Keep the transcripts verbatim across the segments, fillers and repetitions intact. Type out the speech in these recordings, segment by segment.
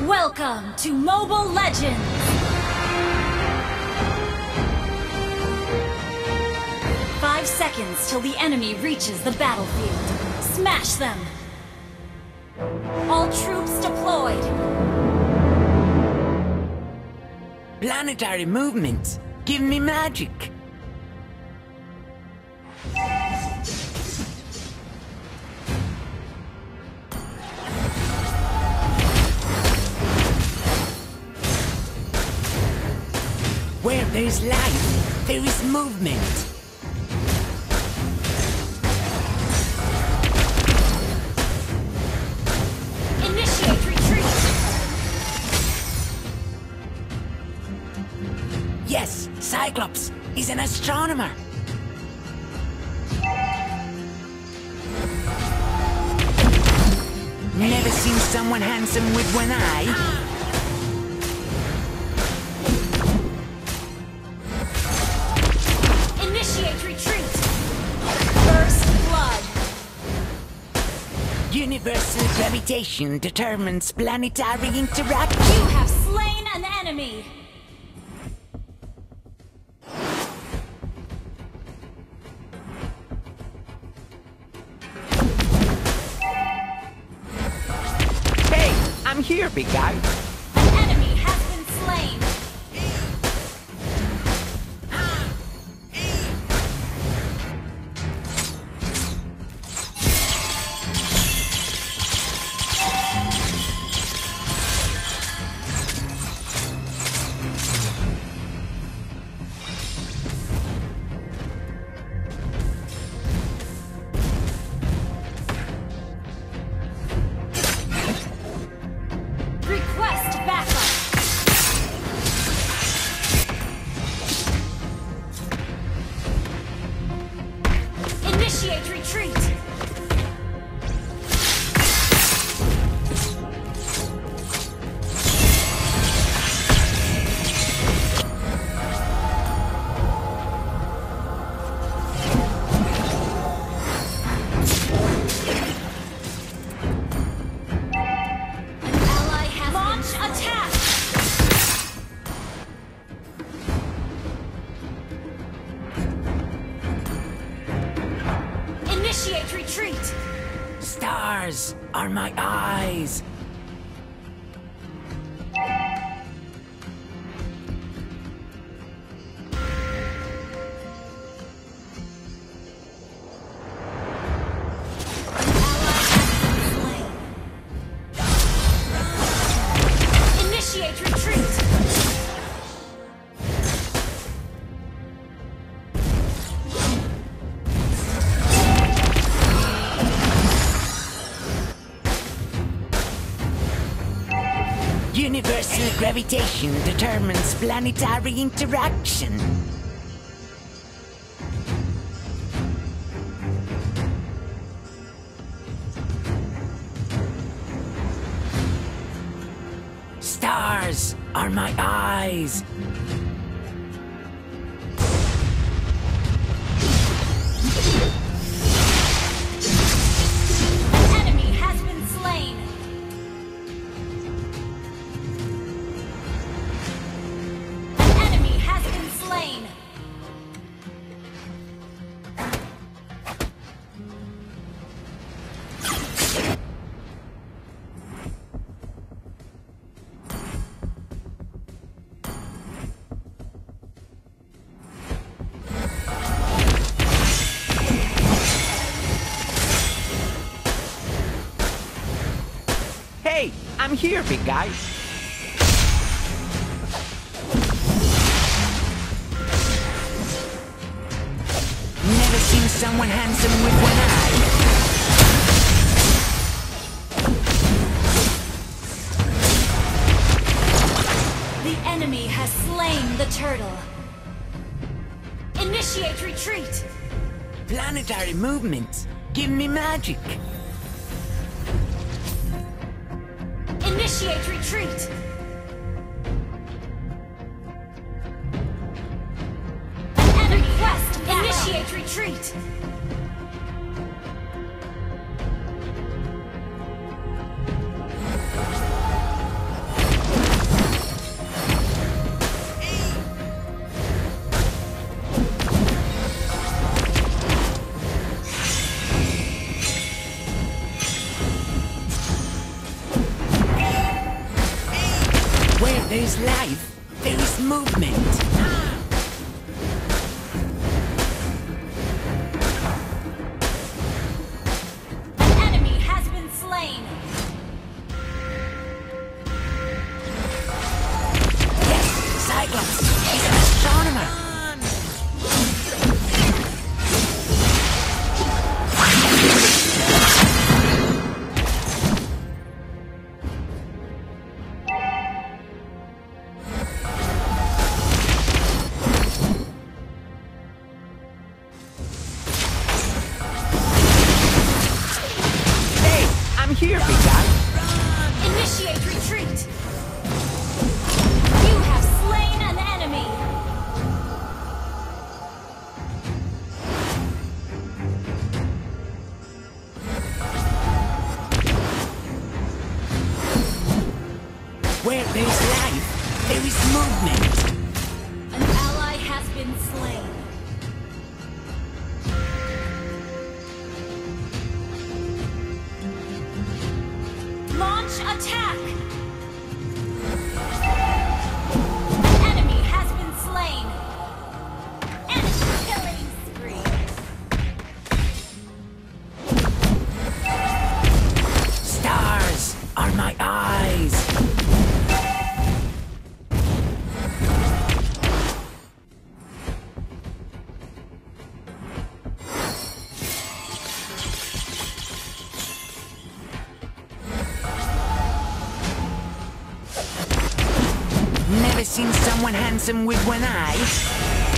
Welcome to Mobile Legends! Five seconds till the enemy reaches the battlefield. Smash them! All troops deployed! Planetary movements! Give me magic! Where there is life, there is movement. Initiate retreat! Yes, Cyclops is an astronomer. Never seen someone handsome with one eye. Universal gravitation determines planetary interaction. You have slain an enemy! Hey, I'm here, big guy. An enemy has been slain! Initiate retreat! An ally has launch attack! Initiate retreat! Stars are my eyes. Initiate retreat! Universal gravitation determines planetary interaction. Stars are my eyes. An enemy has been slain! Slain. Hey, I'm here, big guy. Never seen someone handsome with one eye. The enemy has slain the turtle. Initiate retreat! Planetary movements. Give me magic. Initiate retreat! An enemy request! Initiate retreat! there is life, there is movement. An enemy has been slain. Yes, Cyclops is an astronomer. Here, big guy. Initiate retreat. You have slain an enemy. Where there is life, there is movement. An ally has been slain. Launch attack! An enemy has been slain. Enemy killing spree. Stars are my eyes. Never seen someone handsome with one eye.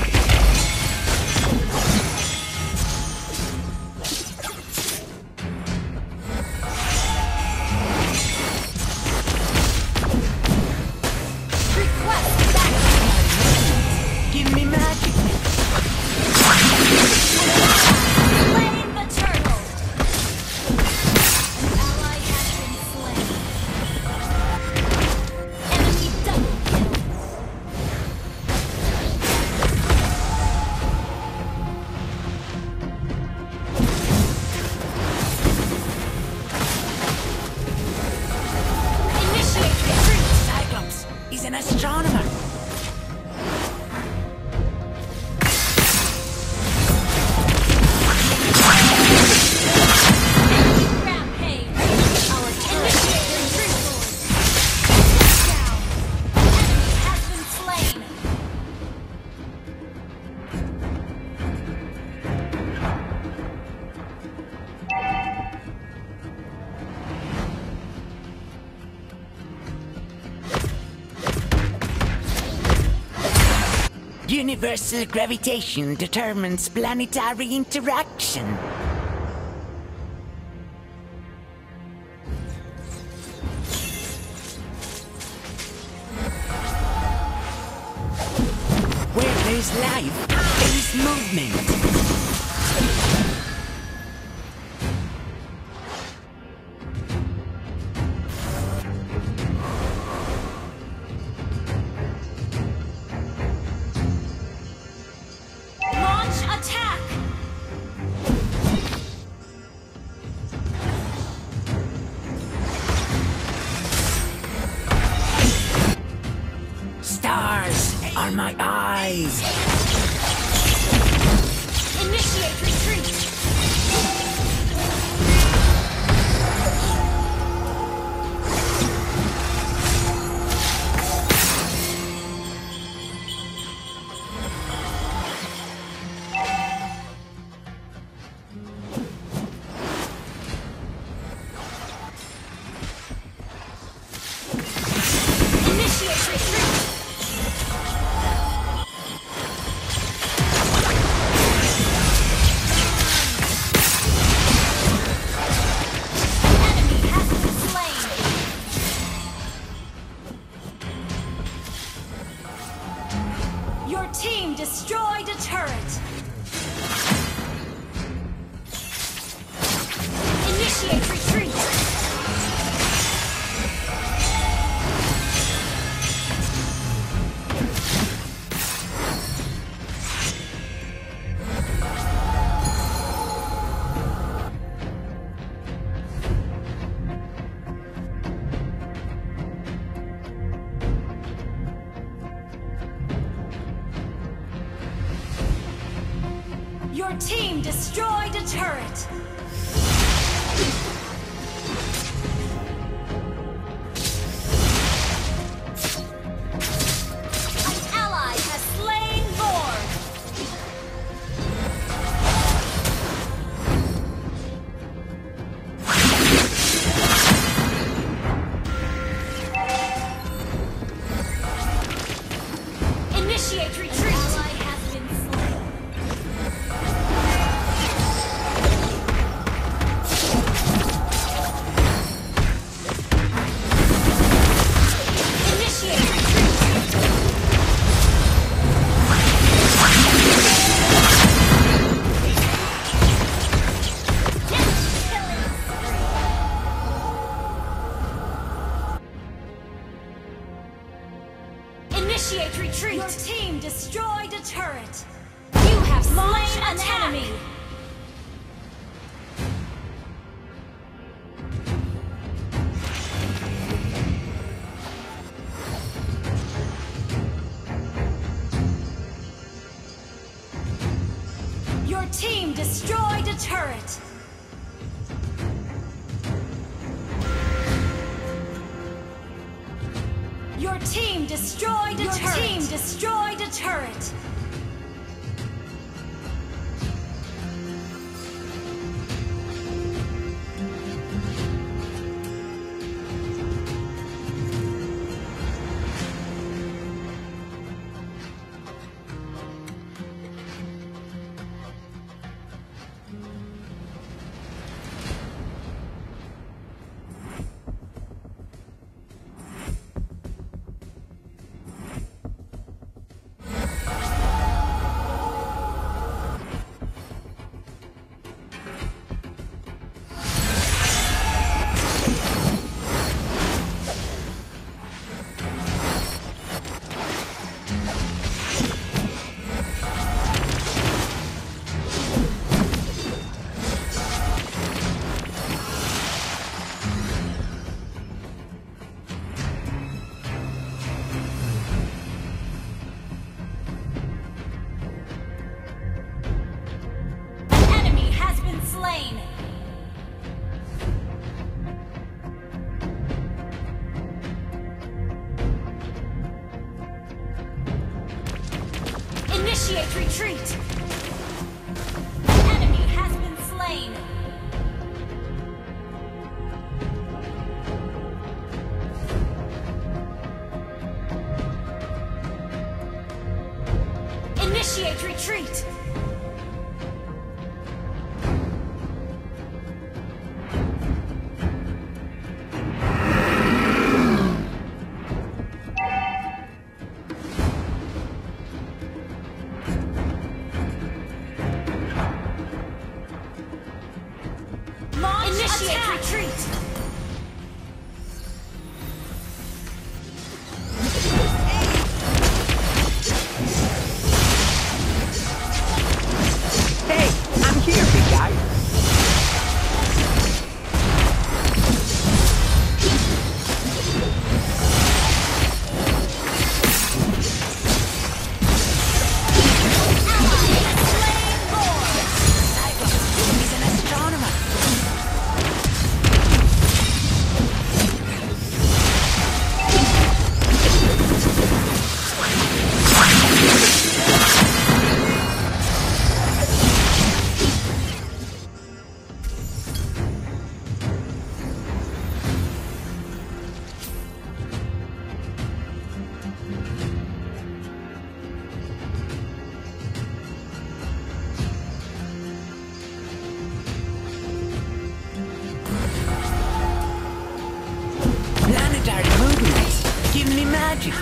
An astronomer. Rampage. Our initiate retreat. Down. Enemy has been slain. Universal gravitation determines planetary interaction. Where there is life, there is movement. Attack! Stars are my eyes. Initiate retreat. Your team destroyed a turret. Initiate retreat! Your team destroyed a turret! You have slain an enemy! Your team destroyed a turret! Your team destroyed a Your turret! Your team destroyed a turret! Initiate retreat! Enemy has been slain! Initiate retreat! Initiate attack. Retreat! Hey, I'm here, big guy. Give me magic.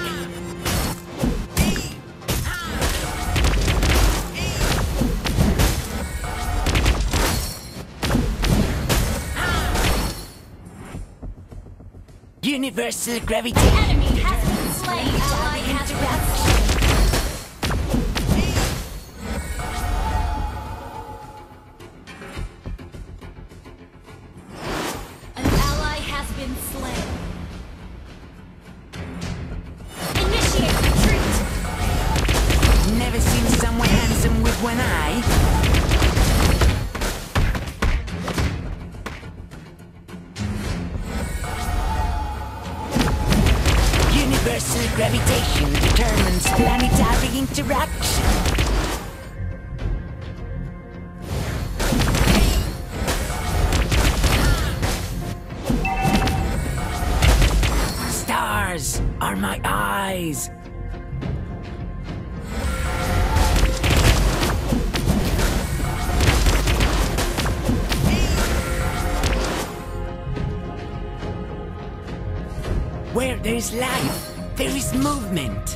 Universal gravity. Enemy has been slain. Ally has been An ally has been slain. Initiate retreat. Never seen someone handsome with one eye. Universal gravitation determines planetary interaction. Stars are my eyes. Where there is life, there is movement.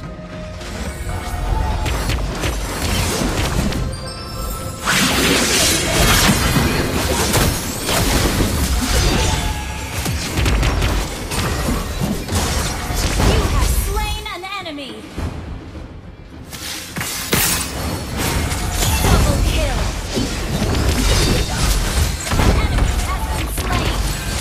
You have slain an enemy. Double kill. An enemy has been slain.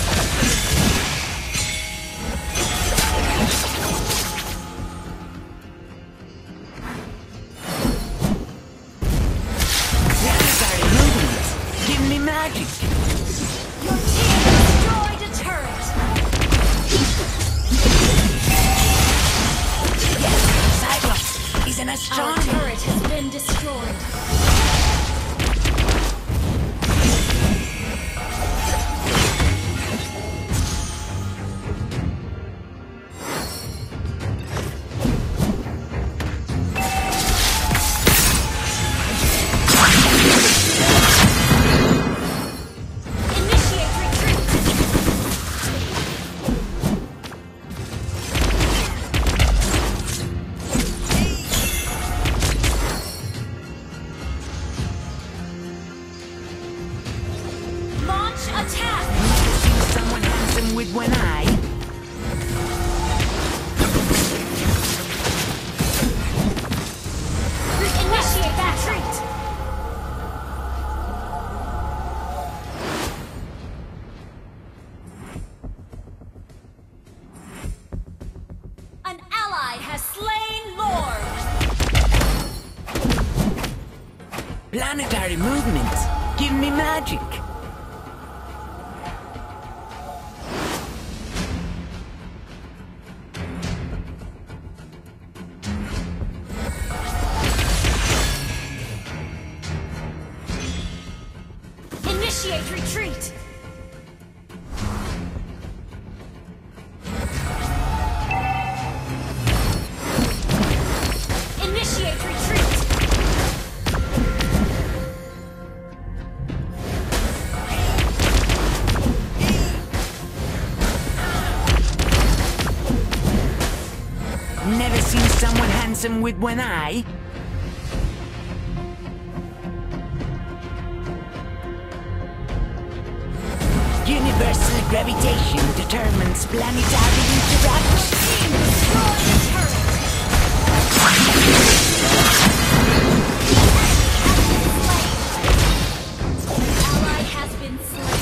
Planetary movement. Give me magic. Your team destroyed a turret. Cyclops is an Our astronomer. turret has been destroyed. Initiate retreat. Launch attack. See someone handsome with one eye. Initiate retreat. An ally has slain Lord. Planetary movement. Give me magic. Initiate retreat. Initiate retreat. Never seen someone handsome with one eye. Universal gravitation determines planetary interaction. Team destroy the turret. Ally has been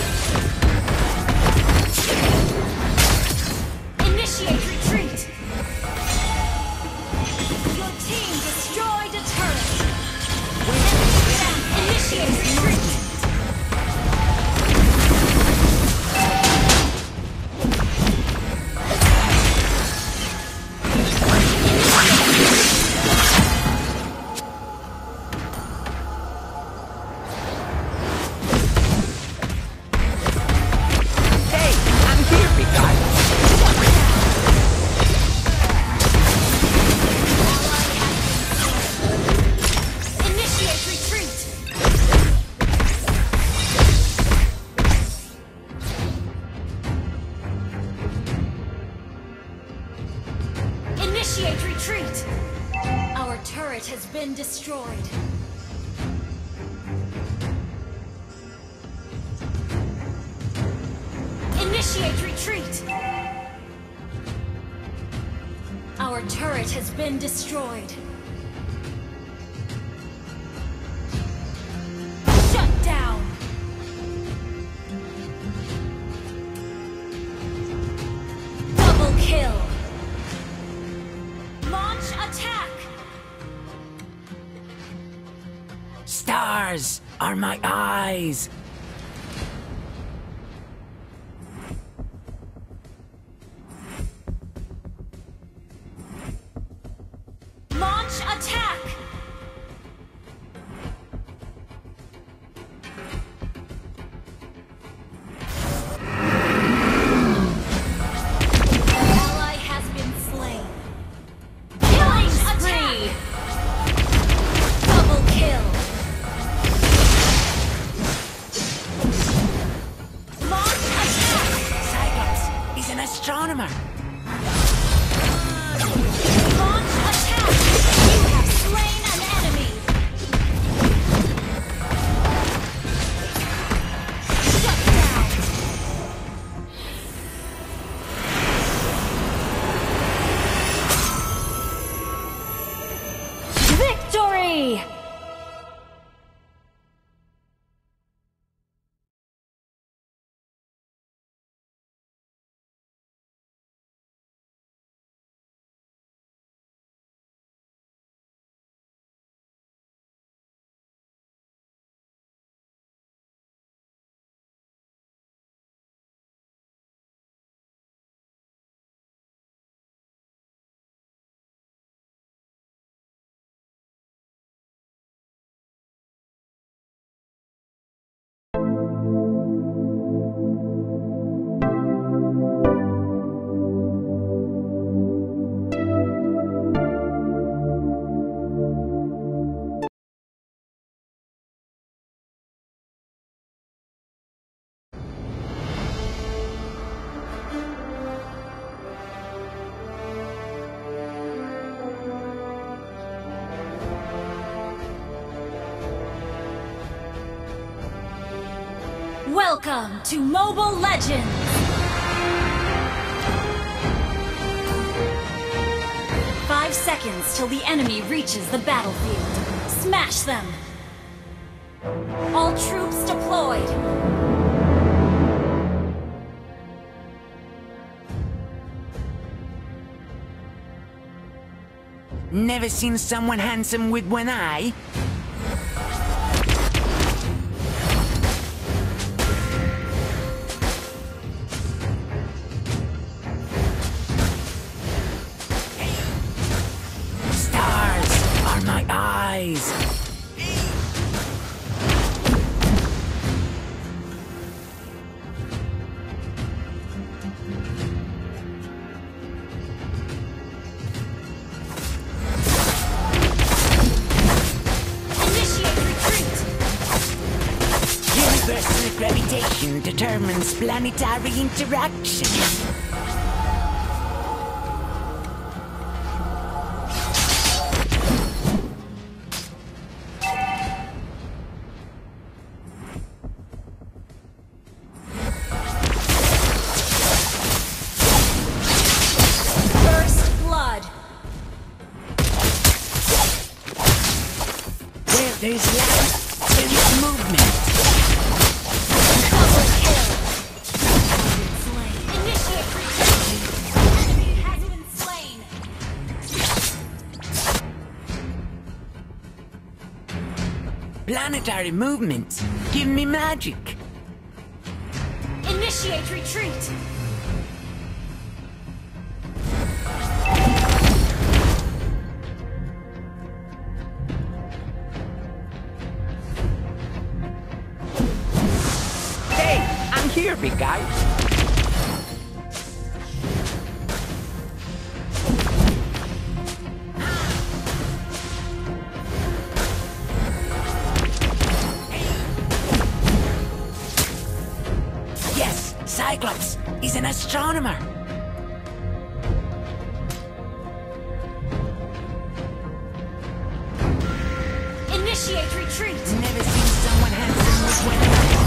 slain. Initiate retreat. Your team destroyed a turret. Initiate retreat. Hey, I'm here, big guy. Initiate retreat. Initiate retreat. Our turret has been destroyed. Initiate retreat. Our turret has been destroyed. Shut down. Double kill. Launch attack. Stars are my eyes. astronomer. Launch attack! You have slain an enemy! Shut down! Victory! Welcome to Mobile Legends! Five seconds till the enemy reaches the battlefield. Smash them! All troops deployed! Never seen someone handsome with one eye? Eyes. Initiate retreat. Universal gravitation determines planetary interaction. There's life, there's movement. Double kill. Slain. Initiate retreat. Enemy has been slain. Planetary movement. Give me magic. Initiate retreat. Here, big guy. Yes, Cyclops. He's an astronomer. Initiate retreat. Never seen someone handsome with one eye.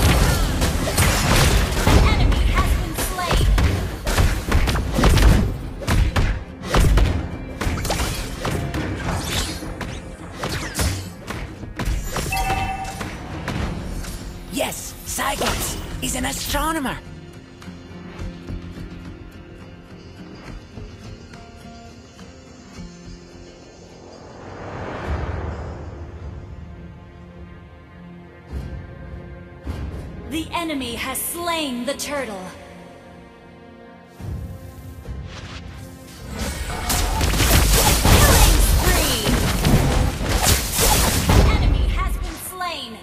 Yes, Cyclops. He's an astronomer. The enemy has slain the turtle. Killing spree! Enemy has been slain.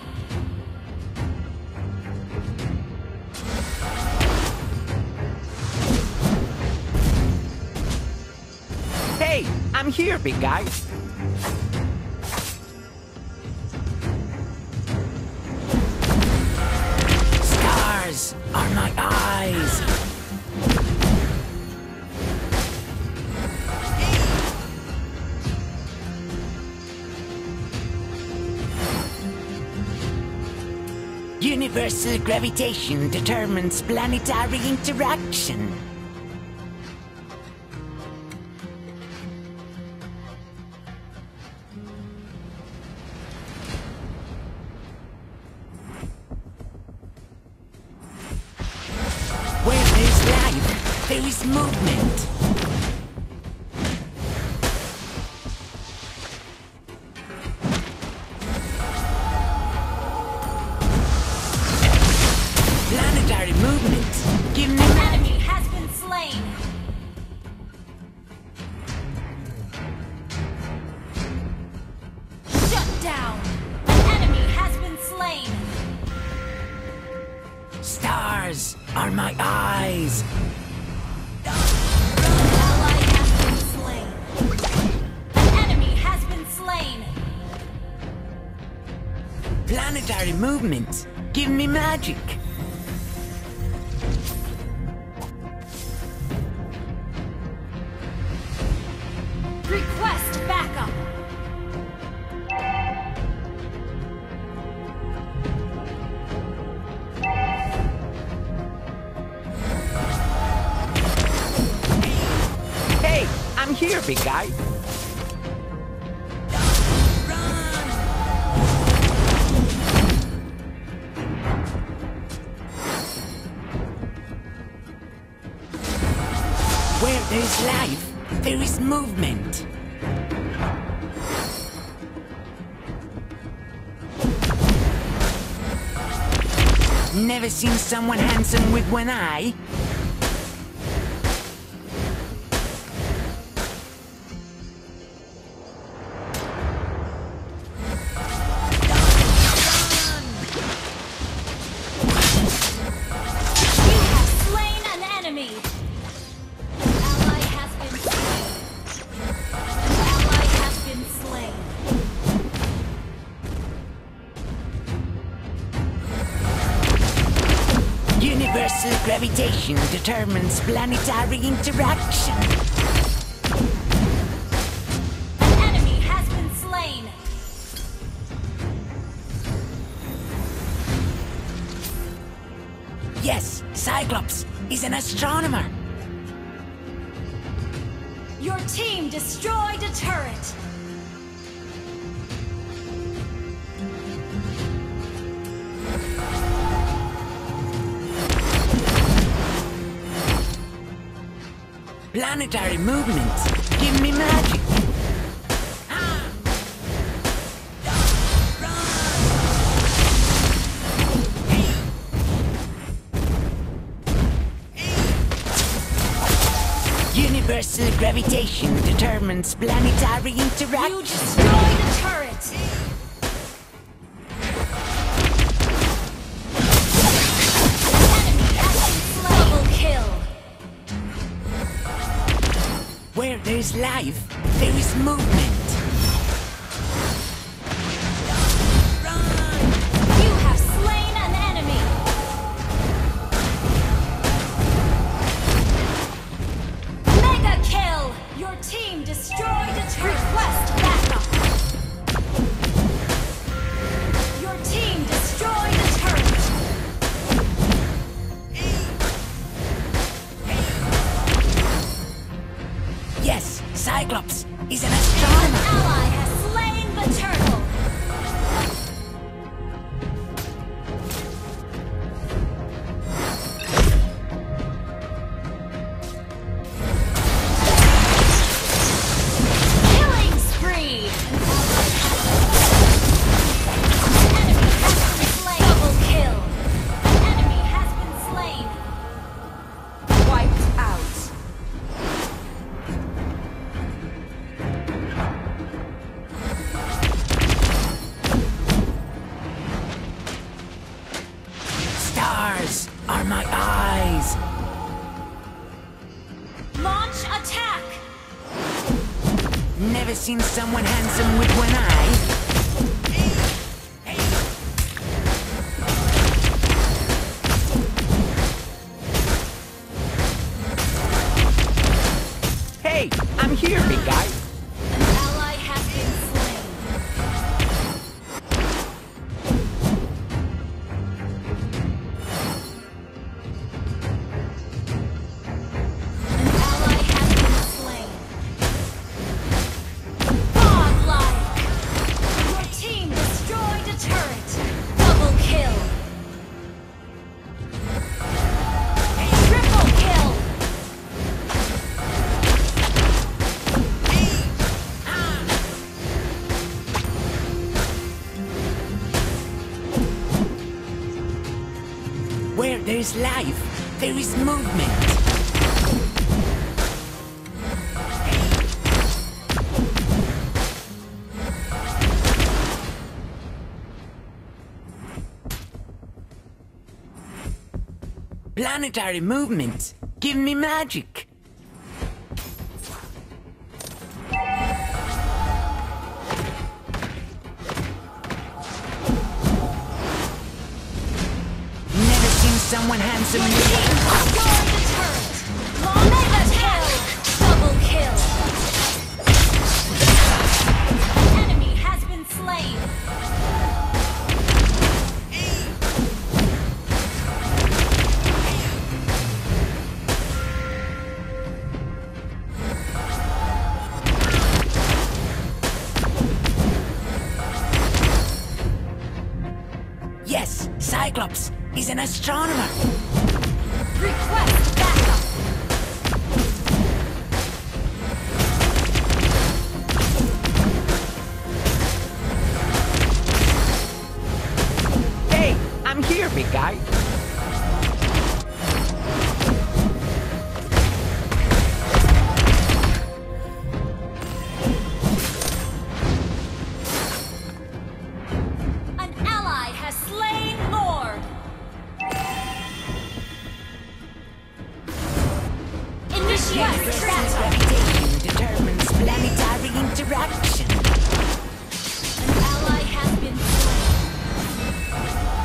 Hey, I'm here, big guy. Stars are my eyes. Universal gravitation determines planetary interaction. Where there's life, there is movement. Planetary movement. Give me An enemy has been slain. Shut down. An enemy has been slain. stars are my eyes. An ally has been slain. An enemy has been slain. Planetary movement. Give me magic. Request backup. Hey, I'm here, big guy. Where there's life, there is movement. Never seen someone handsome with one eye? You have slain an enemy. An ally has been slain. An ally has been slain. Universal gravitation determines planetary interaction. An enemy has been slain. Yes, Cyclops is an astronomer. Your team destroyed a turret. Planetary movement. Give me magic. Universal gravitation determines planetary You interaction. destroyed a turret. Enemy has been slain. Double kill. Where there's life, there is movement. You have slain an enemy. Mega kill. Your team destroyed a turret. Request backup. Your team destroyed a turret. Yes, Cyclops is an An astronomer. ally has slain the turtle. Killing spree. Enemy has been slain. Double kill. Enemy has been slain. Wiped out. Stars are my eyes. Launch attack. Never seen someone handsome with one eye. Hey, I'm here, big guy. An ally has been slain. there's life, there is movement. Planetary movement. Give me magic. Never seen someone handsome. Your team destroyed the turret. Mega kill. Double kill. An enemy has been slain. Yes, Cyclops is an astronomer. Request backup. Hey, I'm here, big guy. An ally has slain Lord. Initiate retreat. Gravitation determines planetary interaction. An ally has been slain.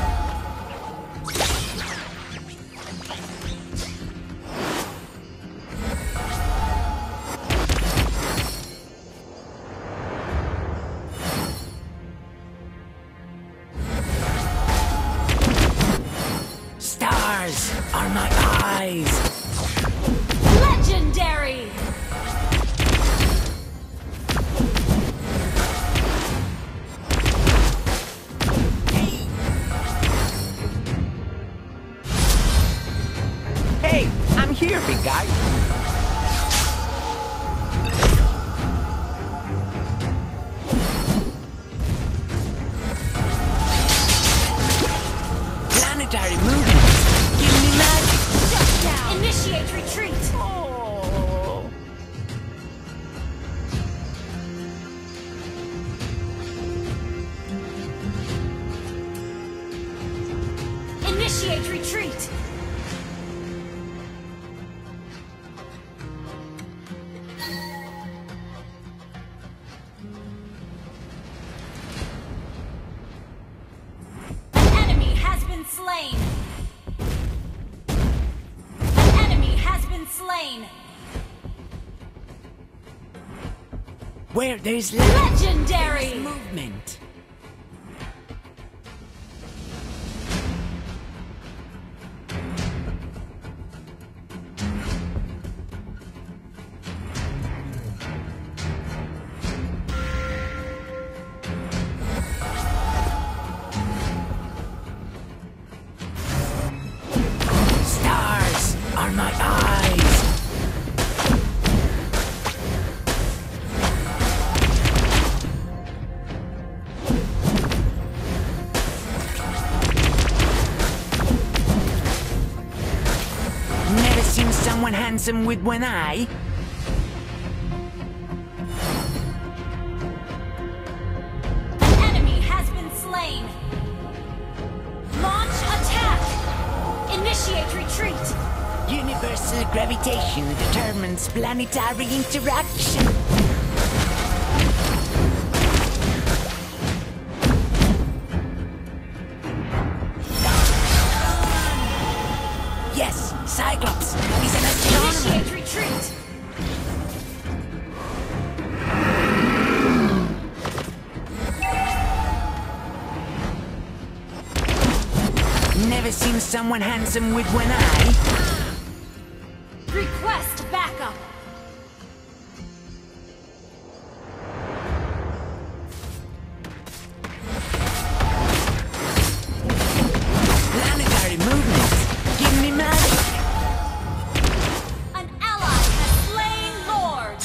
Stars are my eyes. Legendary. Hey, I'm here, big guy. Planetary movement. Give me magic. Shut down. Initiate retreat. Oh. Initiate retreat. An enemy has been slain. An enemy has been slain. Where there's life, Legendary. there's movement. Stars are my eyes. Never seen someone handsome with one eye. An enemy has been slain. Launch attack. Initiate retreat. Universal gravitation determines planetary interaction. Yes, Cyclops is an astronomer. Initiate retreat. Never seen someone handsome with one eye. Request backup. Planetary movement. Give me magic. An ally has slain Lord.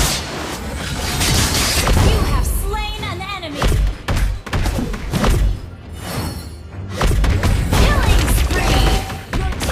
You have slain an enemy. Killing spree. Your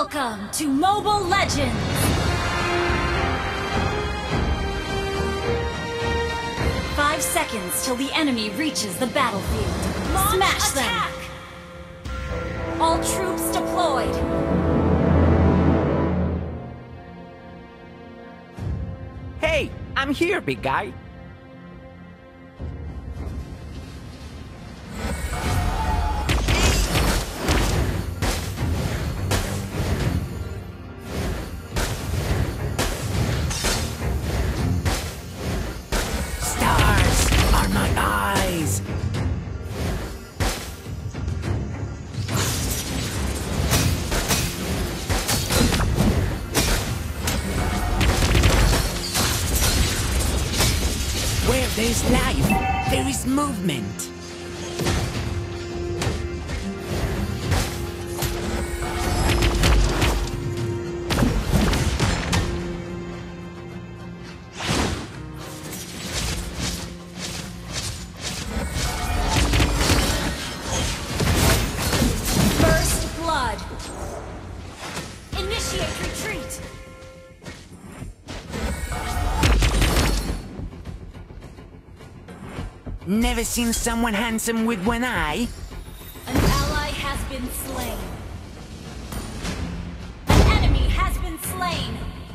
Welcome to Mobile Legends! Five seconds till the enemy reaches the battlefield. Launch Smash attack. Them! All troops deployed! Hey, I'm here, big guy. Where there's life, there is movement. First blood. Initiate retreat. Never seen someone handsome with one eye? An ally has been slain. An enemy has been slain.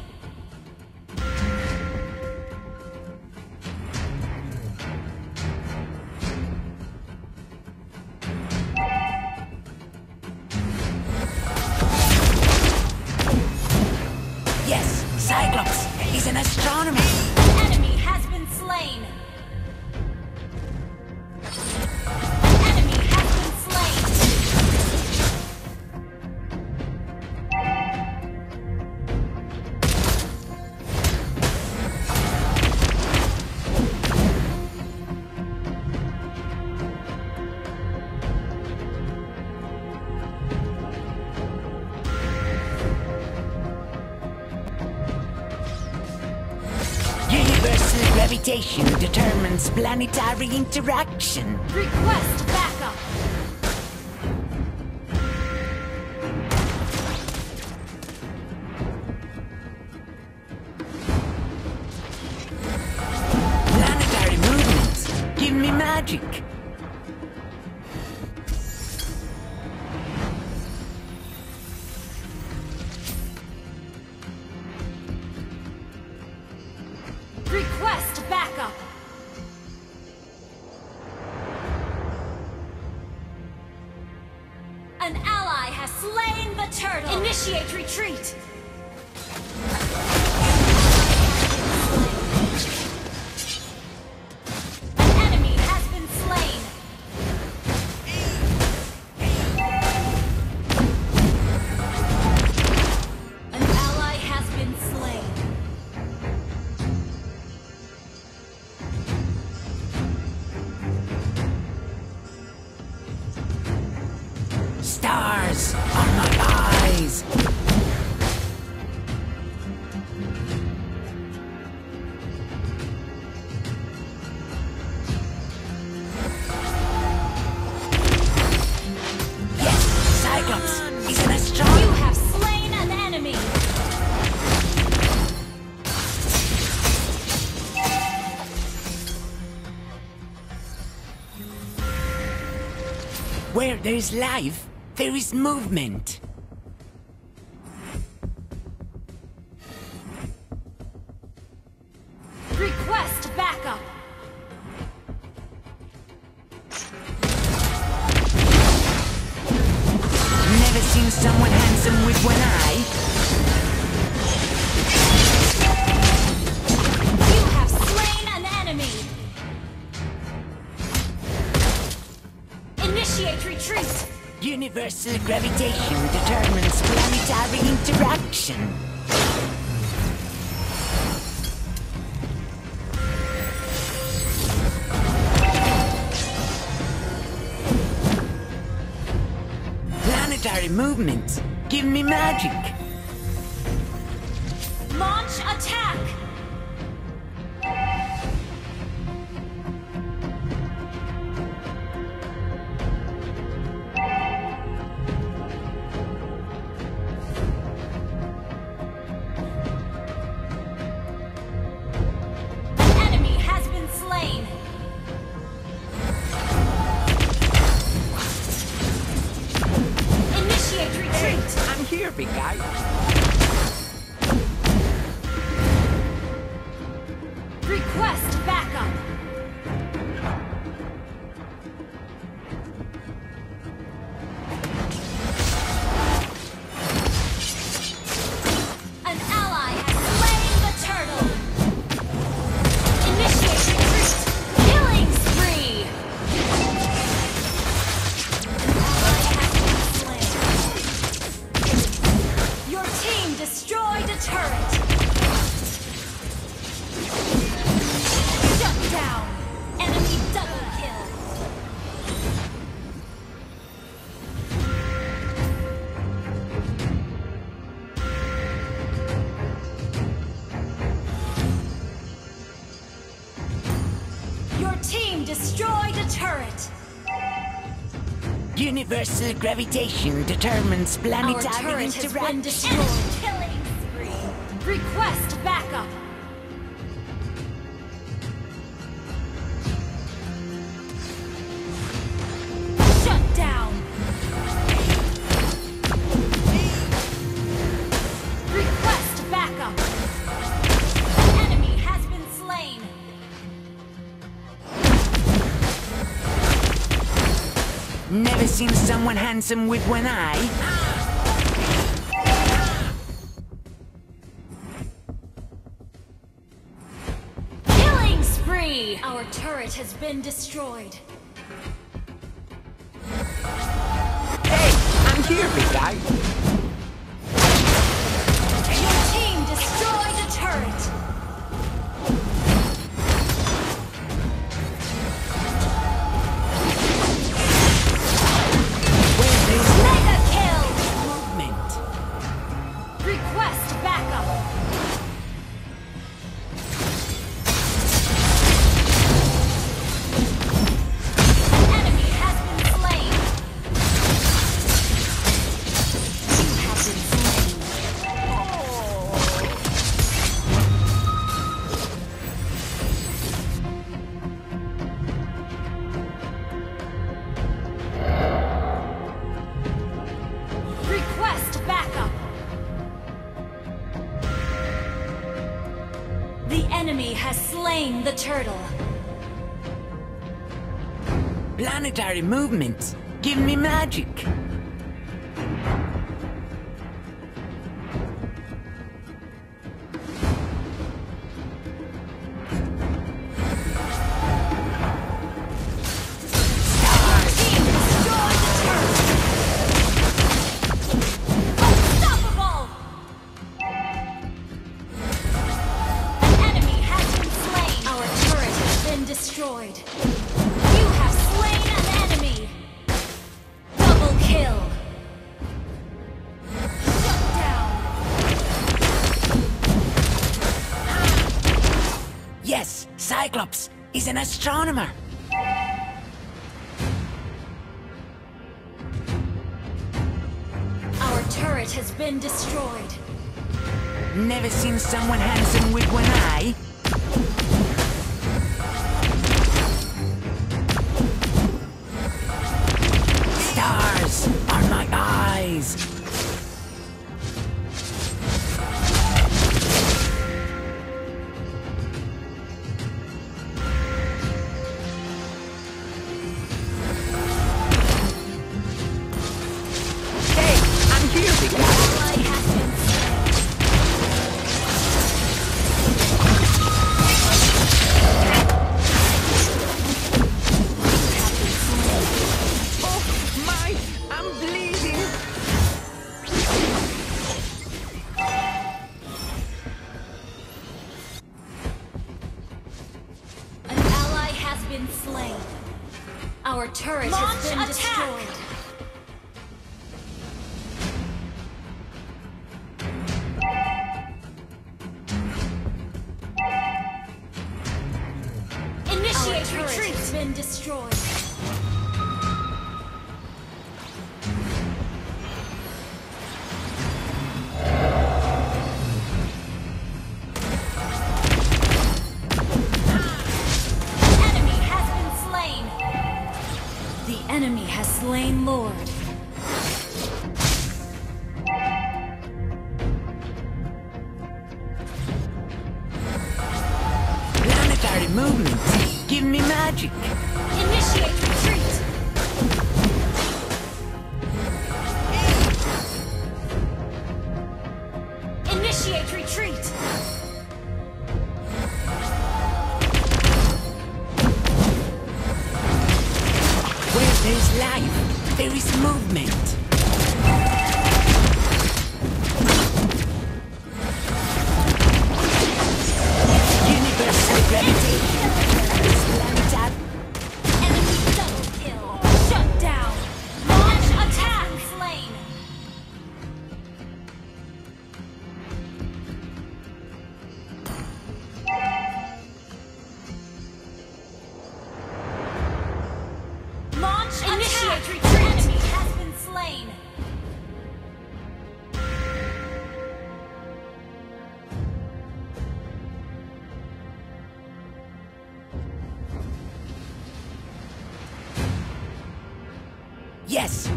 Yes, Cyclops! He's an astronomer! An enemy has been slain. Universal gravitation determines planetary interaction. Request backup. Planetary movements. Give me magic. Request backup. An ally has slain the turtle. Initiate retreat. An enemy has been slain. An ally has been slain. Stars are my eyes. Yes, Cyclops. He's an astronomer. You have slain an enemy. Where there is life, there is movement. Request backup. Never seen someone handsome with one eye? You have slain an enemy. Initiate retreat. Universal gravitation determines planetary interaction. Planetary movements. Give me magic. Launch attack. turret! Shut down! Enemy double kill! Your team destroyed a turret! Universal gravitation determines Our planetary turret has been interaction. destroyed! Killing spree! Request backup! Shut down! Request backup! An enemy has been slain! Never seen someone handsome with one eye. Killing spree! Our turret has been destroyed. Hey, I'm here, big guy. Your team destroyed a turret! Where there's Mega kill! movement. Request backup! An enemy has been slain! You have been slain! Request backup! The enemy has slain the turtle. Planetary movement. Give me magic. Team destroyed the turret! Unstoppable! An enemy has been slain. Our turret has been destroyed. You have slain an enemy. Double kill. Shut down. Yes, Cyclops is an astronomer. Our turret has been destroyed. Never seen someone handsome with one eye. Stars are my eyes. Hey, I'm here, big guy. Ally has been slain. Oh my, I'm bleeding. An ally has been slain. Our turret Launch has been attack! destroyed. Our Initiate turret retreat! has been destroyed. An enemy has been slain. The enemy has slain Lord. Planetary movement. Give me magic. Initiate retreat. Initiate retreat. Where there's life, there is movement.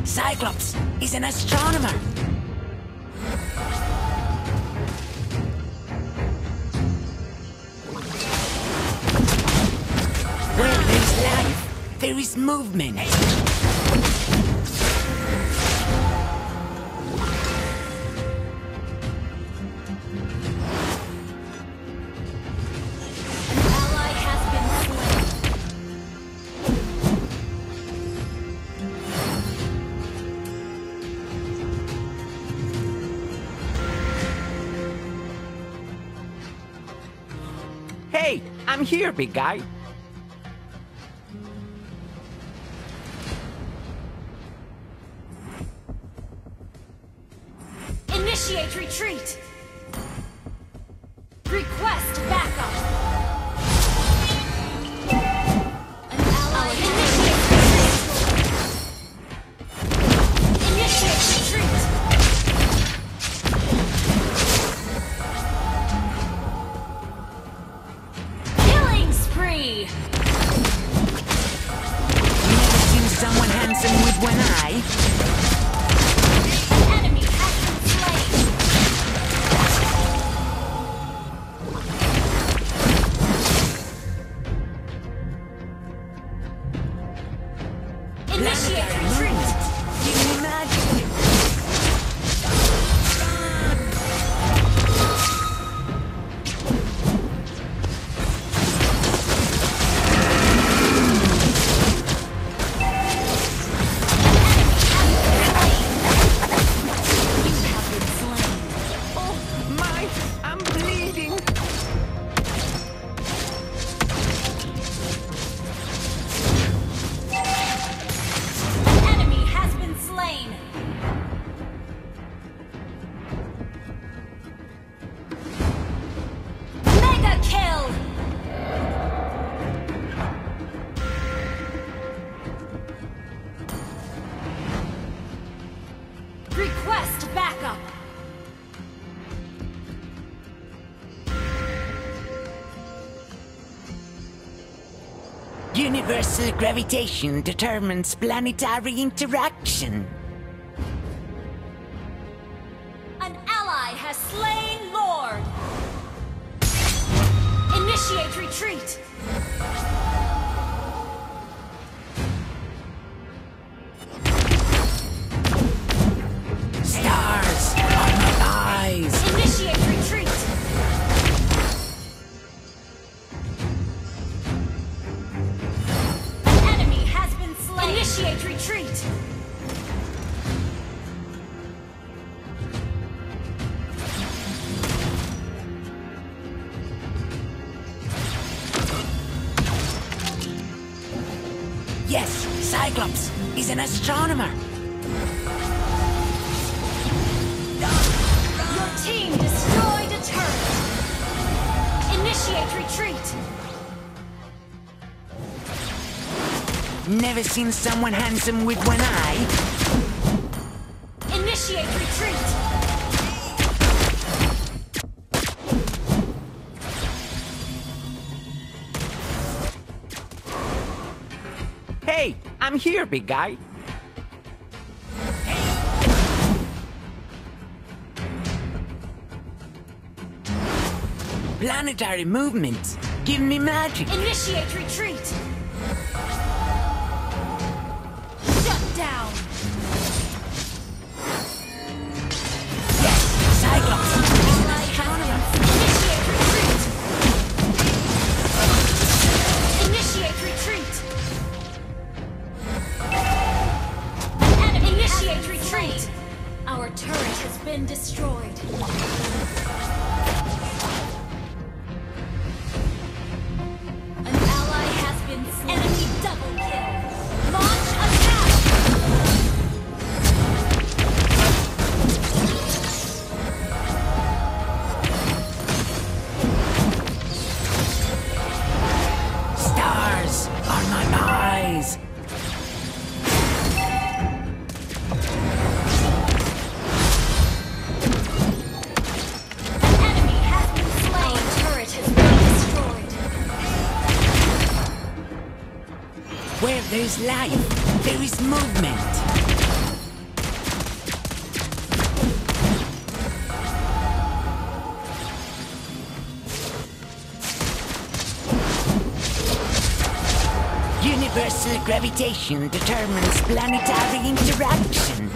Cyclops is an astronomer. Where there's life, there is movement. Hey, I'm here, big guy. Initiate retreat! Request backup! An ally initiate retreat! Initiate retreat! Killing spree! Never seen someone handsome with one eye. An enemy has been slain! Initiate retreat! Give me magic. Oh, my, I'm bleeding. An enemy has been slain! Mega kill! Request backup! Universal gravitation determines planetary interaction. An ally has slain Lord! Initiate retreat! Stars are my eyes. Initiate retreat! An enemy has been slain! Initiate retreat! Yes, Cyclops is an astronomer. Your team destroyed a turret! Initiate retreat! Never seen someone handsome with one eye. Initiate retreat! Hey, I'm here, big guy. Planetary movement. Give me magic. Initiate retreat! Shut down! Yes, Cyclops is an astronomer. Initiate retreat! Initiate retreat! Enemy initiate retreat! Our turret has been destroyed. An ally has been slain. Enemy double kill. Launch attack! Stars are my eyes. An enemy has been slain. Our turret has been destroyed. Where there's life, there is movement. Universal gravitation determines planetary interaction.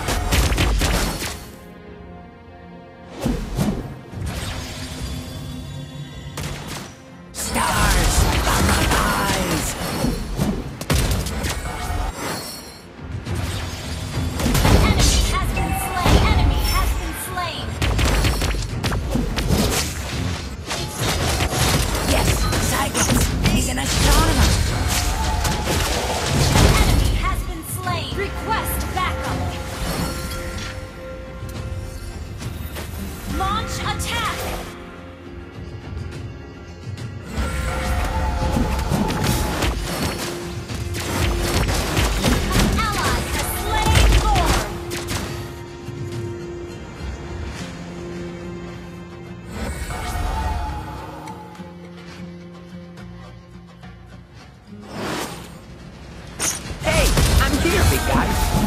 Stars are my eyes. Enemy has been slain. Enemy has been slain. Yes, Cyclops is an astronomer. Enemy has been slain. Request backup. Launch attack. Ally has slain Gorm. Hey, I'm here, big guy.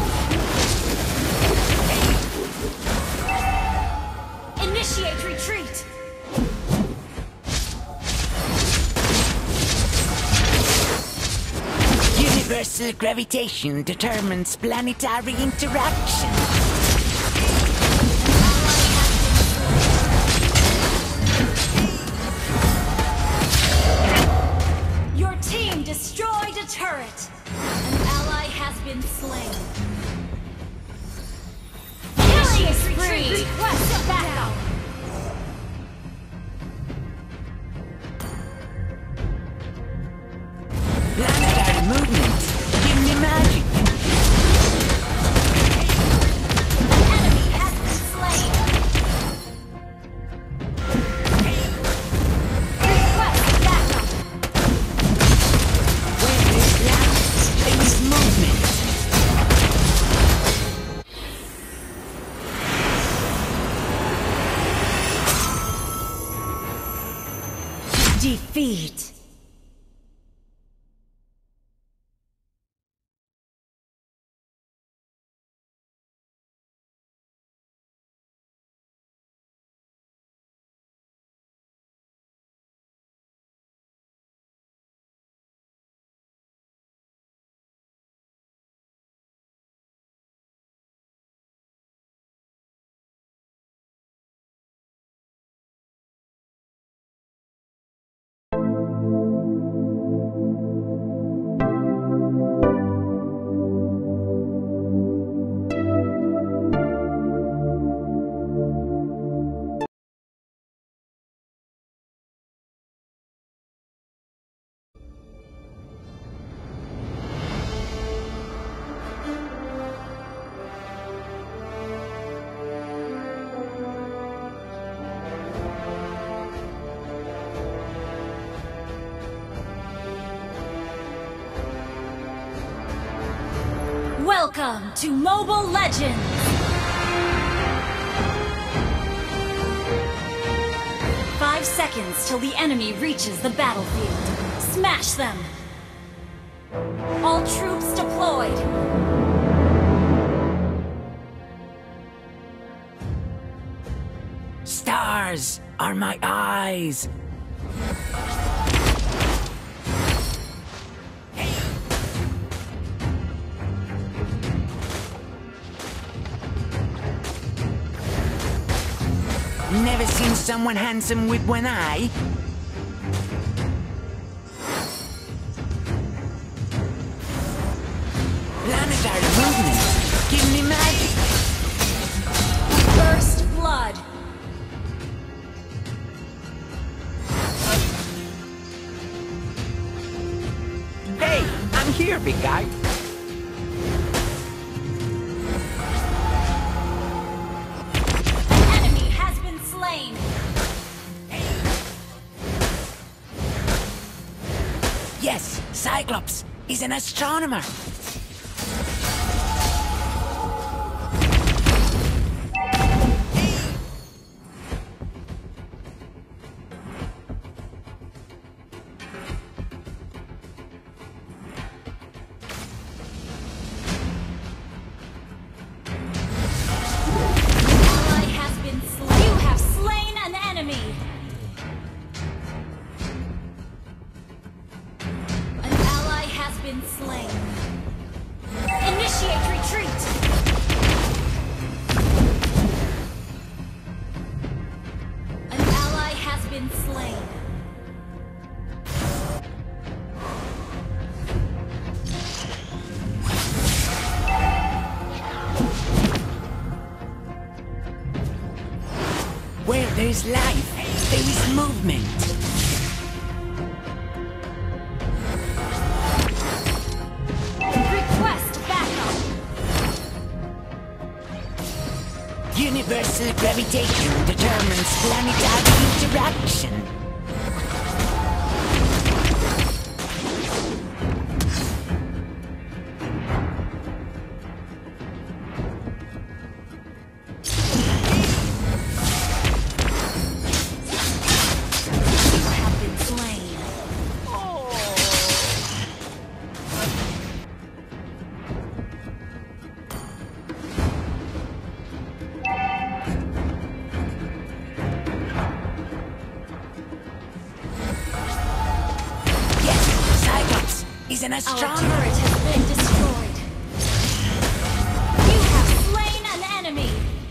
Initiate retreat. Universal gravitation determines planetary interaction. Your team destroyed a turret. An ally has been slain. Killing spree. Request backup. Planetary movement. Give me magic. Enemy has been slain. Request backup. Where there's life, there is movement. Defeat. Welcome to Mobile Legends! Five seconds till the enemy reaches the battlefield. Smash them! All troops deployed! Stars are my eyes. Never seen someone handsome with one eye. Planetary movement. Give me magic. First blood! Hey, I'm here, big guy. Enemy has been slain! Yes, Cyclops is an astronomer. Ally has been slain. You have slain an enemy! An ally has been slain. slain. Initiate retreat! An ally has been slain. Where there is life, there is movement. Request backup! Universal gravitation determines planetary interaction. You have been slain. Yes, Cyclops is an Our astronomer. turret has been destroyed. You have slain an enemy.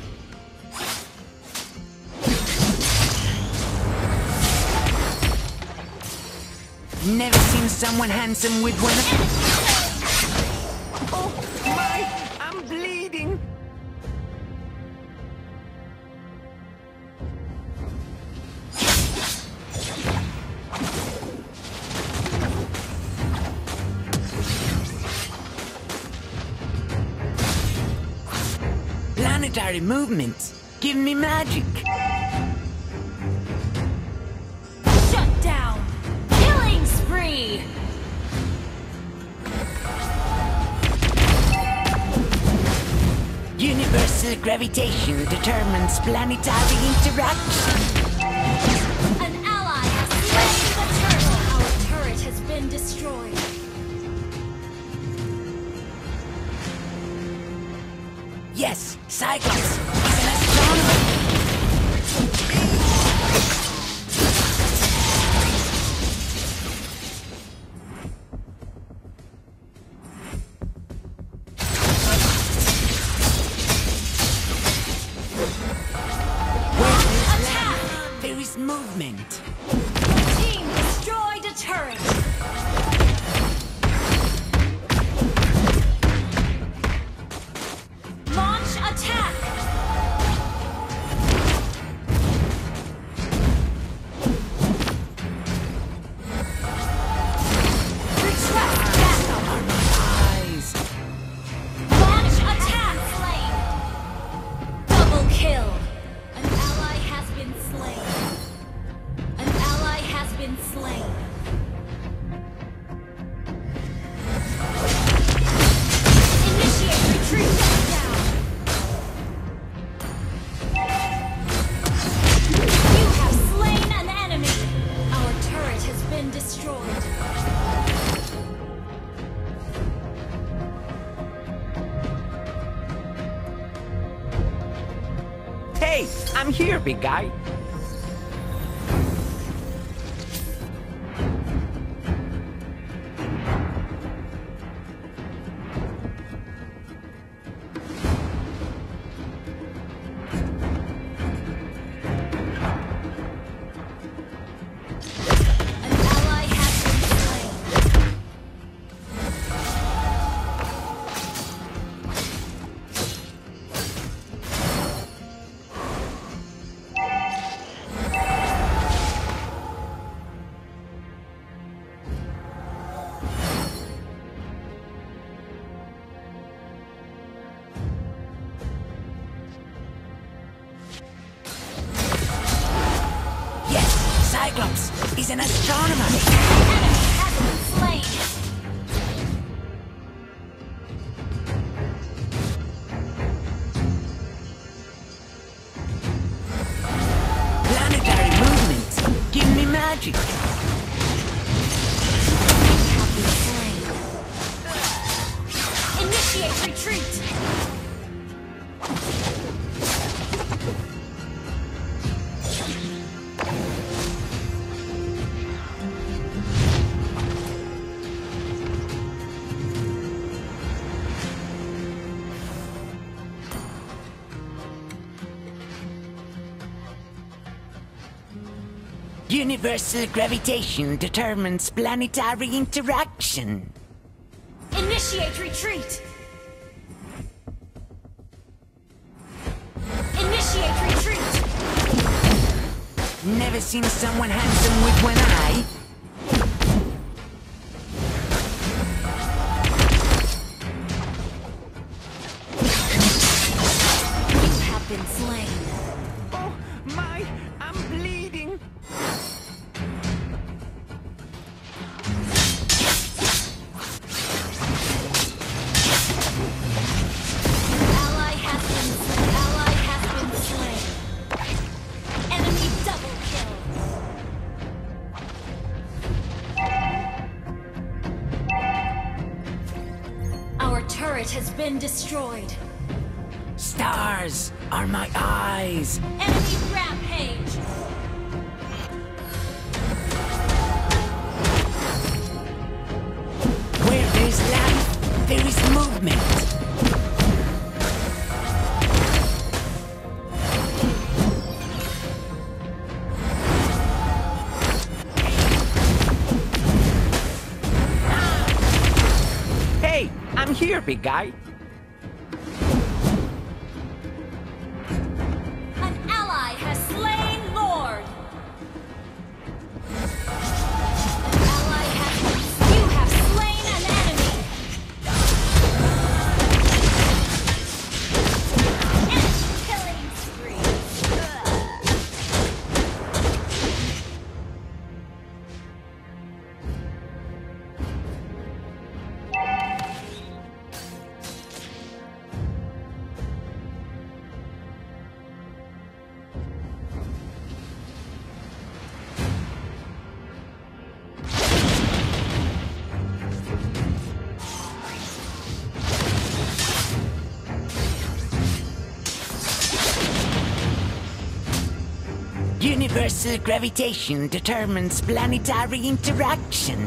Never seen someone handsome with one of... Oh, my! I'm bleeding! Planetary movements give me magic. Shut down. Killing spree. Universal gravitation determines planetary interaction. An ally has slain the turtle. Our turret has been destroyed. Yes, Cyclops is an astronomer. Where there is Attack! life, there is movement. Your team destroyed a turret. Launch attack! Request backup! Eyes. Launch attack! Slain! Double kill! An ally has been slain. An ally has been slain. Initiate retreat! Down! You have slain an enemy! Our turret has been destroyed. Hey, I'm here, big guy. An ally has been slain. Yes, Cyclops is an astronomer. Enemy has been slain. Planetary movements give me magic. Have been slain. Initiate retreat. Universal gravitation determines planetary interaction. Initiate retreat! Initiate retreat! Never seen someone handsome with one eye. You have been slain. Oh, my, I'm bleeding. Ally has been slain. Ally has been slain. Enemy double kill. Our turret has been destroyed. Stars are my eyes. Enemy rampage. Where there's life, there is movement. Hey, I'm here, big guy. An ally has slain Lord. An ally has been. You have slain an enemy. Enemy killing spree. Universal gravitation determines planetary interaction.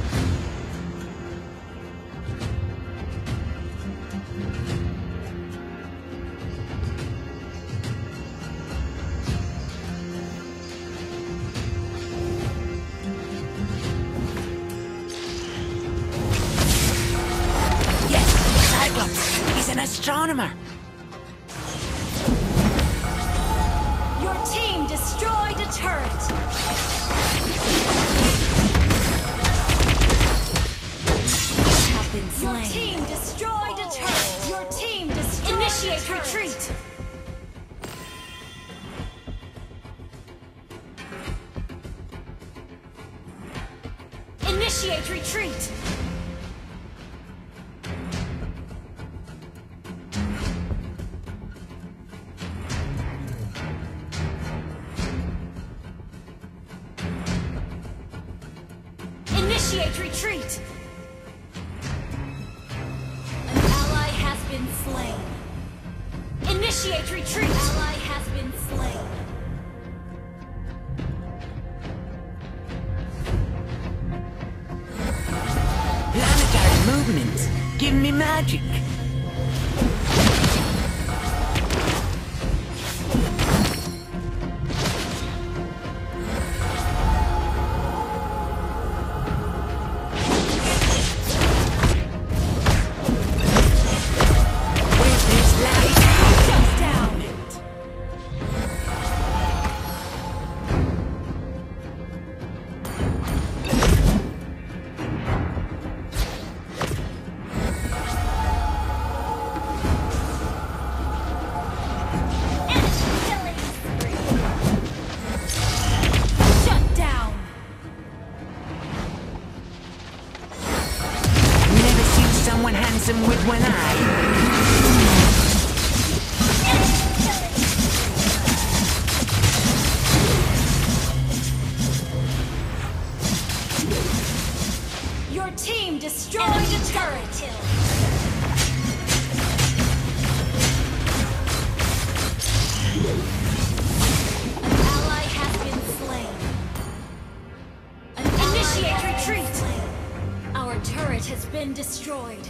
Yes, Cyclops is an astronomer. Your team destroyed a turret. You have been slain. Your team destroyed a turret. Your team destroyed Initiate a turret. Retreat. Initiate retreat. Initiate retreat! An ally has been slain. Initiate retreat! An ally has been slain. Planetary movement. Give me magic. Someone handsome with one eye. Your team destroyed a turret. An ally has been slain. An Initiate retreat. Our turret has been destroyed.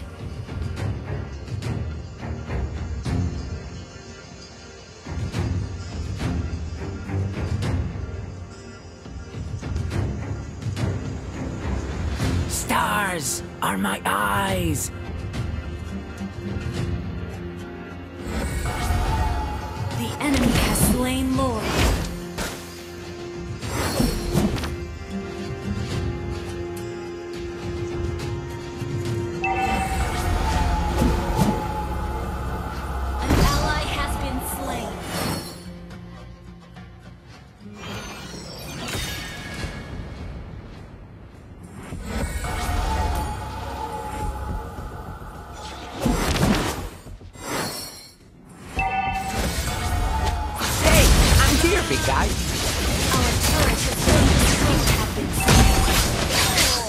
Stars are my eyes. The enemy has slain Lord. An ally has been slain. Hey, I'm here, big guy. Our turret has been destroyed. Have been slain.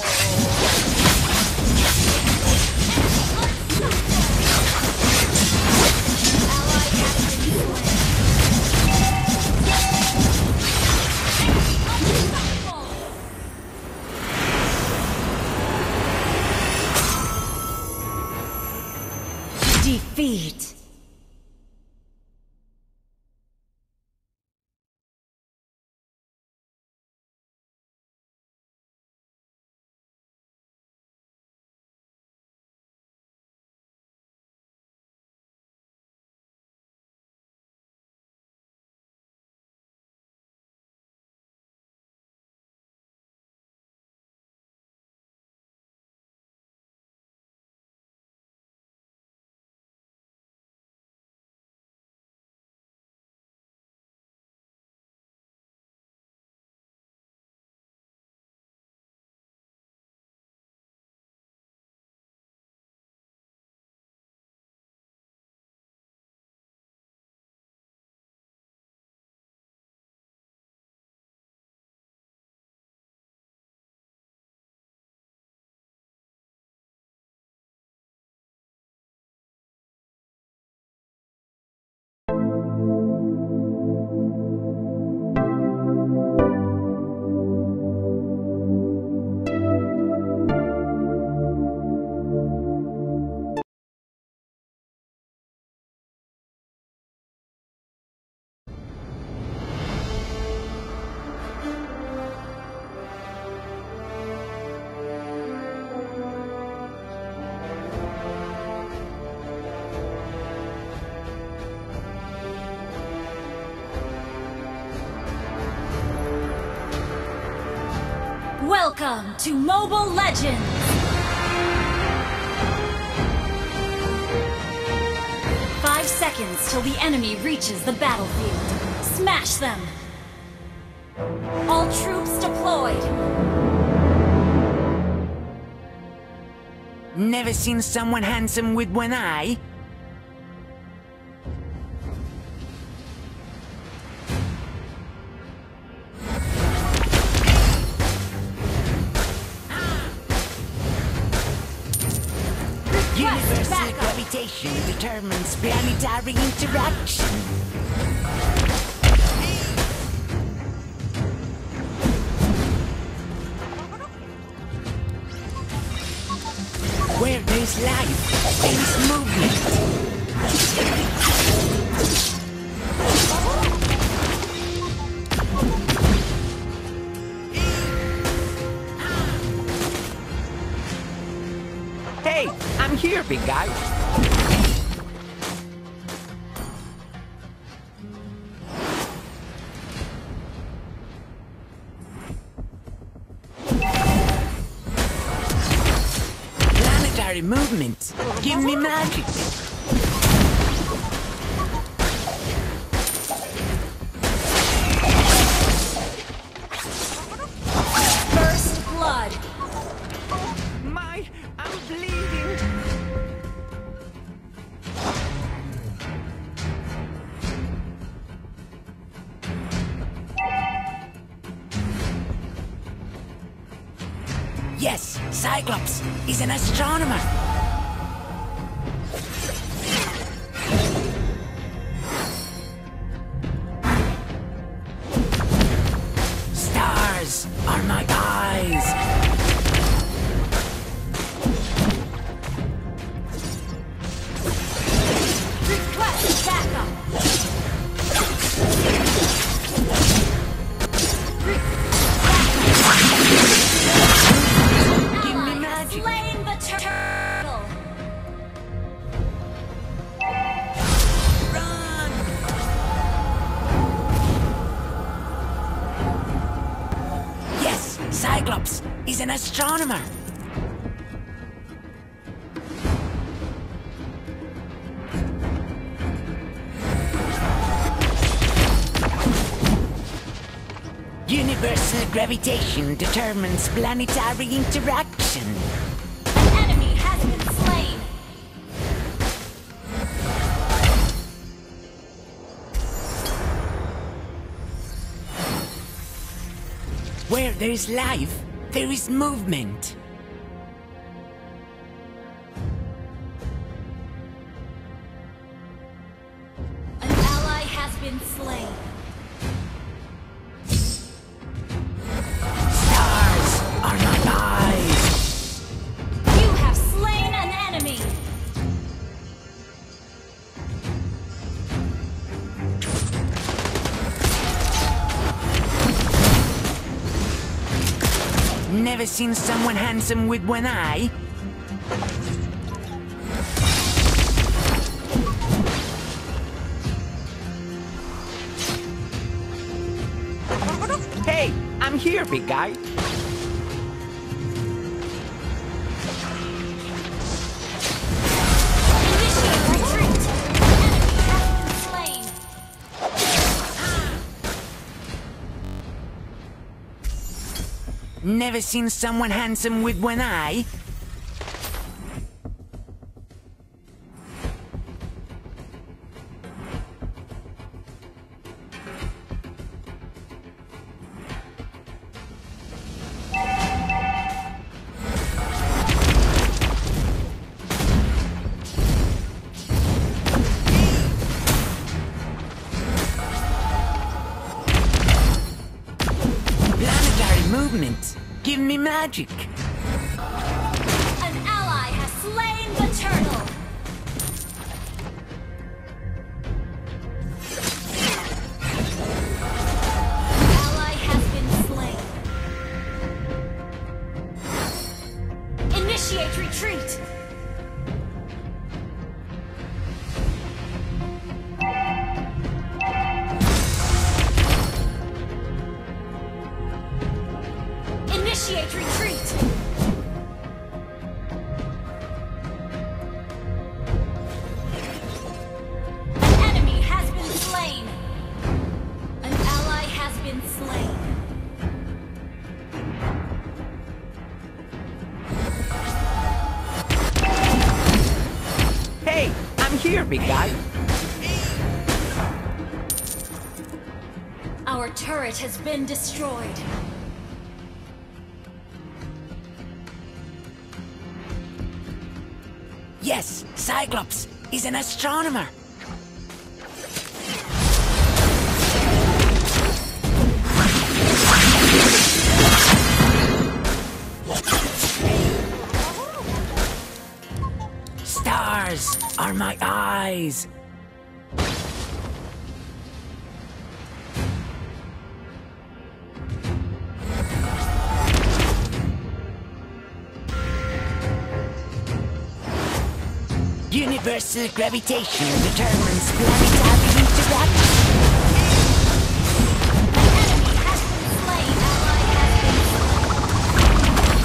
Ally has been slain. Defeat. Welcome to Mobile Legends! Five seconds till the enemy reaches the battlefield. Smash them! All troops deployed! Never seen someone handsome with one eye? Universal backup. gravitation determines planetary interaction. Where there's life, there's movement. Hey, I'm here, big guy. Planetary movement. Give me magic. First blood! My, I'm bleeding. Yes, Cyclops is an astronomer. Stars are my eyes. Request backup! Give me Ally has Cyclops is an astronomer. Universal gravitation determines planetary interaction. An enemy has been slain. Where there is life, there is movement. An ally has been slain. Stars are my eyes. You have slain an enemy. Never seen someone handsome with one eye. Hey, I'm here, big guy. Initiate retreat. An enemy has been slain. Never seen someone handsome with one eye. Planetary movement. Give me magic. An ally has slain the turtle. Ally has been slain. Initiate retreat. Initiate retreat. An enemy has been slain. An ally has been slain. Hey, I'm here, big guy. Our turret has been destroyed. Yes, Cyclops is an astronomer. Stars are my eyes. Universal gravitation determines planetary interaction. Enemy has been slain. Ally has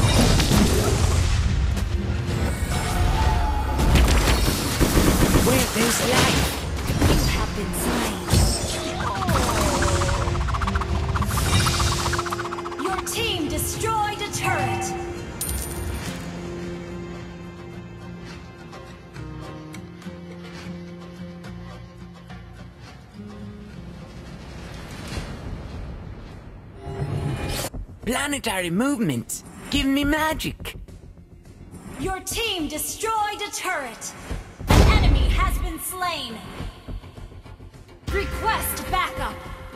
been slain. Where there's life, You have been slain. Your team destroyed a turret. planetary movement. Give me magic. Your team destroyed a turret. An enemy has been slain. Request backup.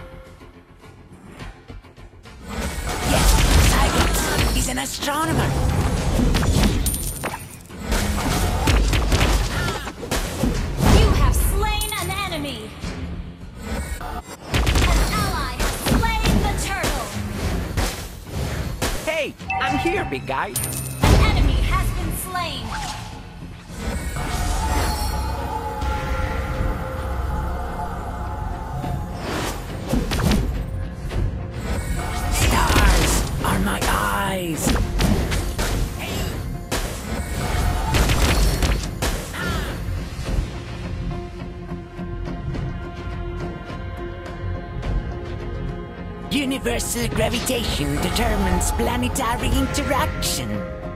Yes, Cyclops is an astronomer. You have slain an enemy. An ally has slain the turtle. Hey, I'm here, big guy. An enemy has been slain. Stars are Universal gravitation determines planetary interaction.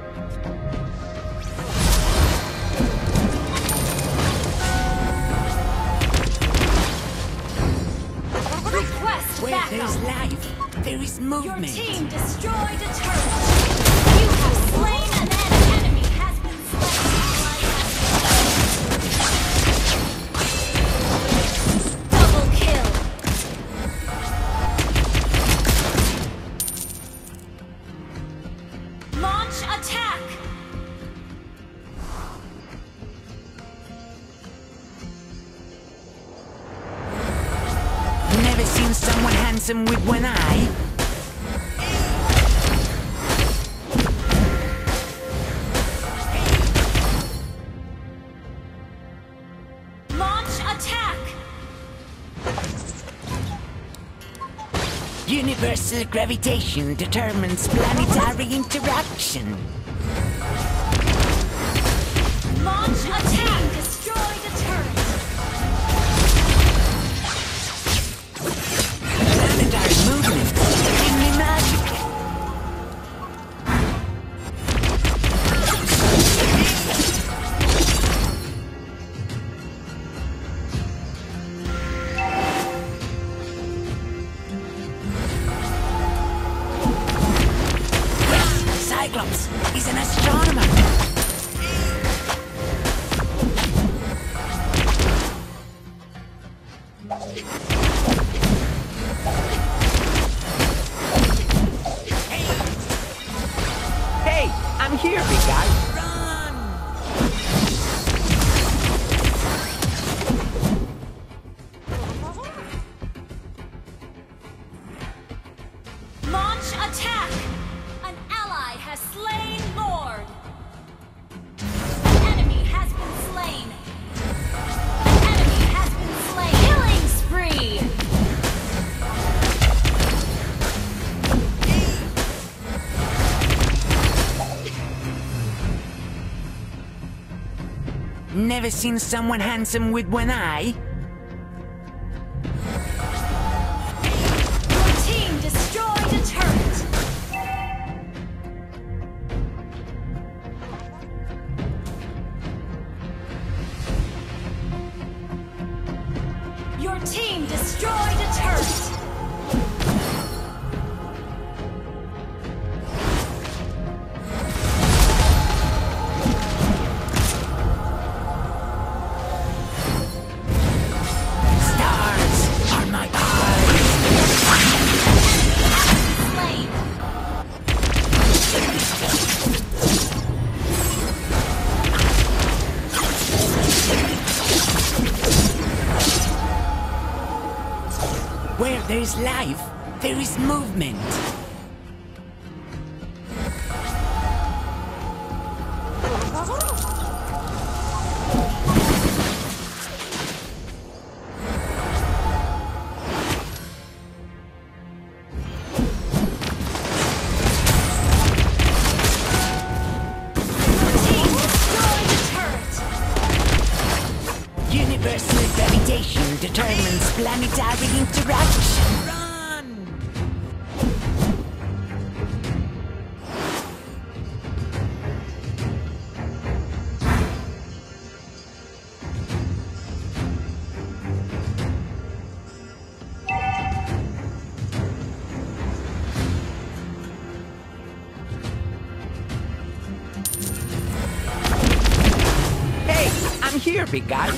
Request Where there's backup. life, there is Your movement. team destroyed a turret. You have slain an enemy. Enemy has been slain. Double kill. Launch attack. Never seen someone handsome with one eye. Launch attack. Universal gravitation determines planetary interaction. Launch attack. Destroyed a turret. Planetary movement. Give me magic. Yes, Cyclops is an astronomer. Hey, I'm here, big guy. Launch attack. An ally has slain Lord. An enemy has been slain. An enemy has been slain. Killing spree. Never seen someone handsome with one eye. Your team destroyed a turret. Your team destroyed a turret. Stars are my eyes. Slain. Where there is life, there is movement. Team destroyed a turret. Universal gravitation determines planetary interaction. Run! Hey, I'm here, big guy.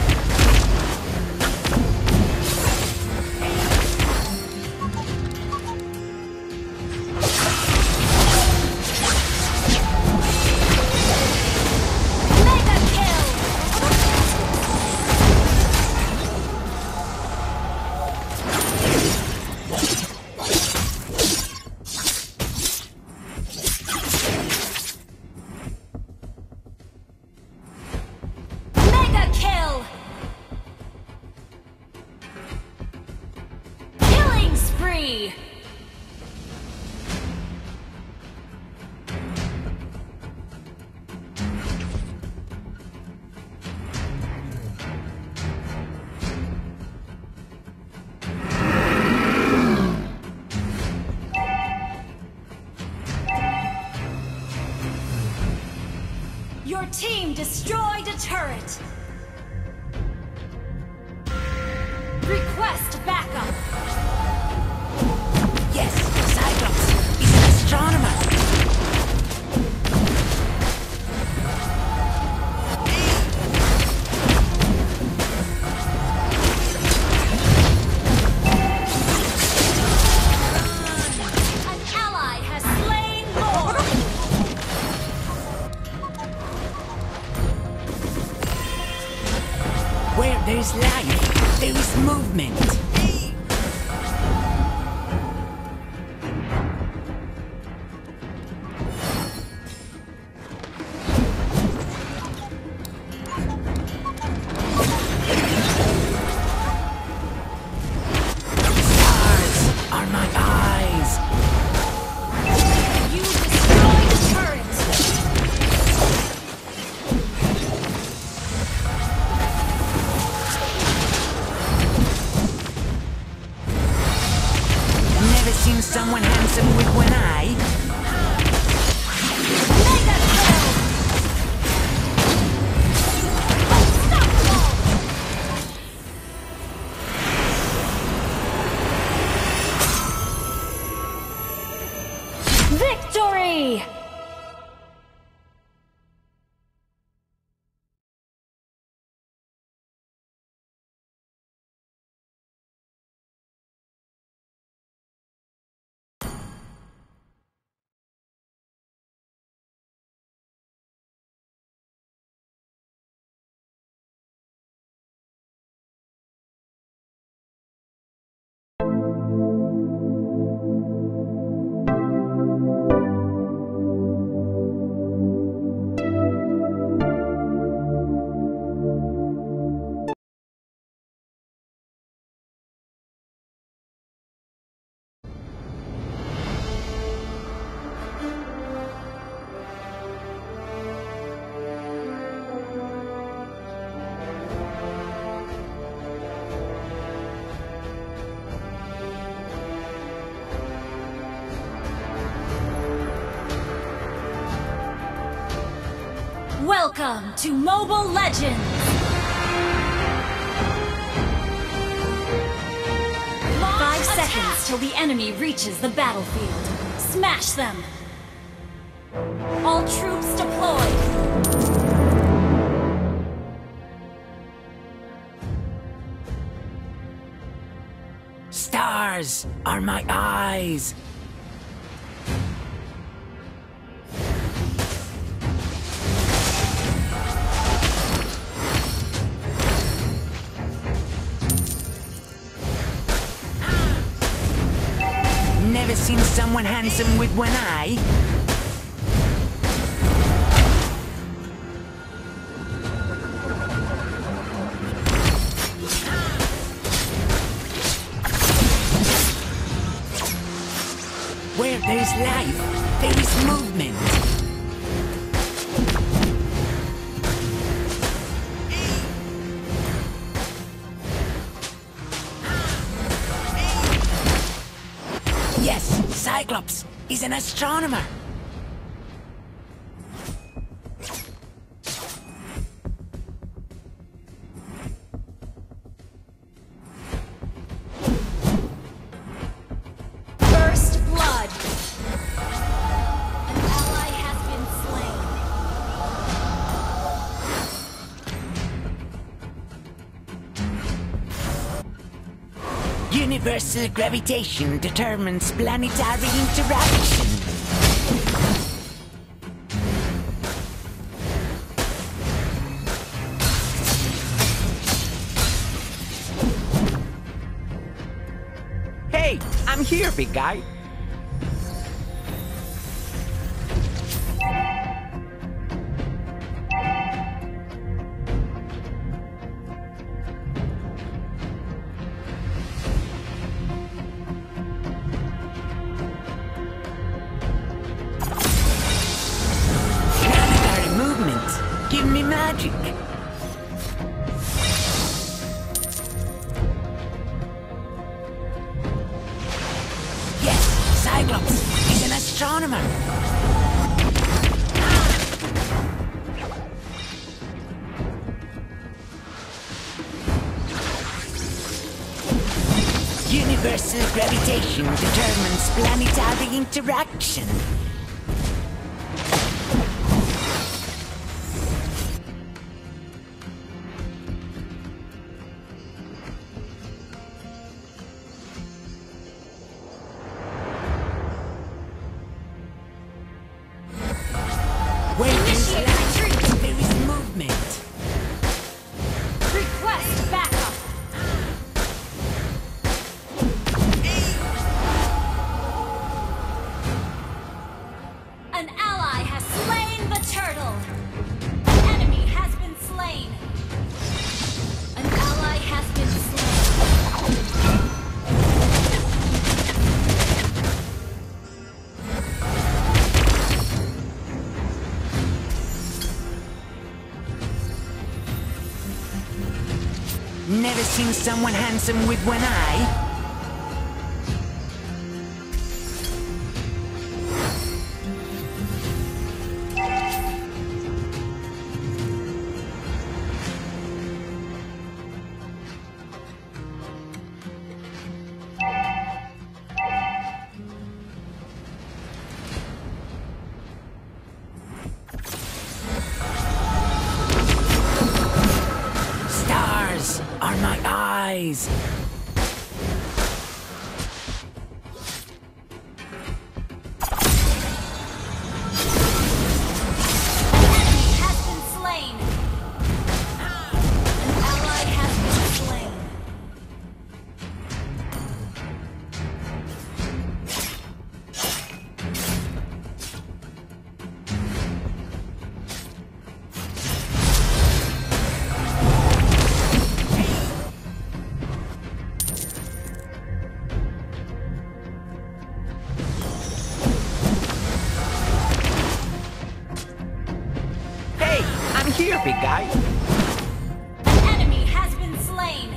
Mega kill. Mega kill. team destroyed a turret. Request backup. Yes, Cyclops is an astronomer. An ally has slain Lord. Where there's life, there is movement. Stars are my eyes. You destroyed a turret. Never seen someone handsome with one eye. Mega kill. Unstoppable. Victory! Welcome to Mobile Legends! Five seconds till the enemy reaches the battlefield. Smash them! All troops deployed! Stars are my eyes. Never seen someone handsome with one eye. Where there's life, there is movement. Yes, Cyclops is an astronomer. First blood! An ally has been slain. Universal gravitation determines planetary interaction. Hey, I'm here, big guy. Planetary movement. Give me magic. Yes, Cyclops is an astronomer. Universal gravitation determines planetary interaction. Where there's Initiate life, retreat. there is movement. Request backup. An ally has slain the turtle. An enemy has been slain. An ally has been slain. Never seen someone handsome with one eye? Stars are my eyes. Has been slain. An ally has been slain. Hey, I'm here, big guy. An enemy has been slain.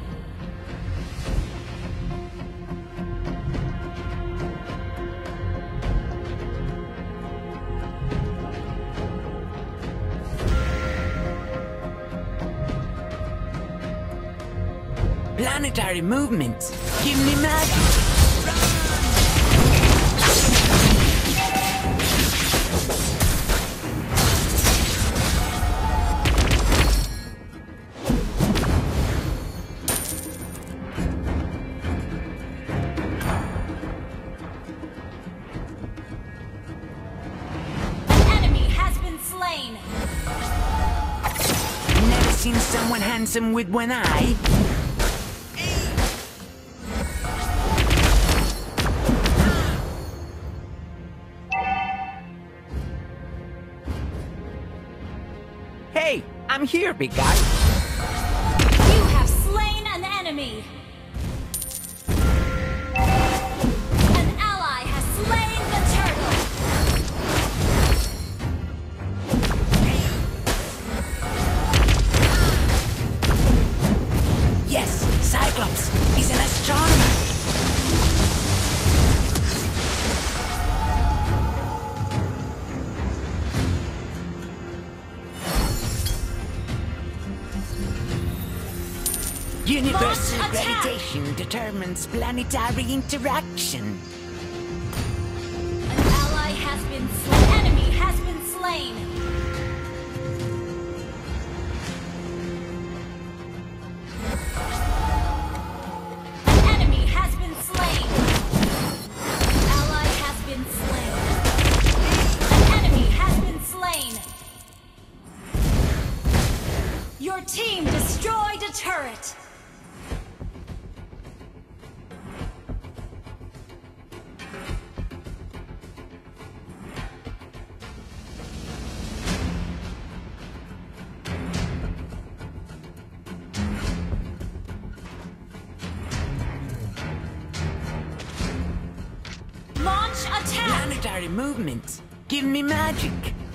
Planetary movement. Give me magic. An enemy has been slain. Never seen someone handsome with one eye? Hey, I'm here, big guy. You have slain an enemy. An ally has slain the turtle. Yes, Cyclops is an astronomer. Universal Launch attack! gravitation determines planetary interaction. An ally has been slain. An enemy has been slain. An enemy has been slain. An ally has been slain. An enemy has been slain. Your team destroyed a turret. Launch attack! Planetary movement. Give me magic.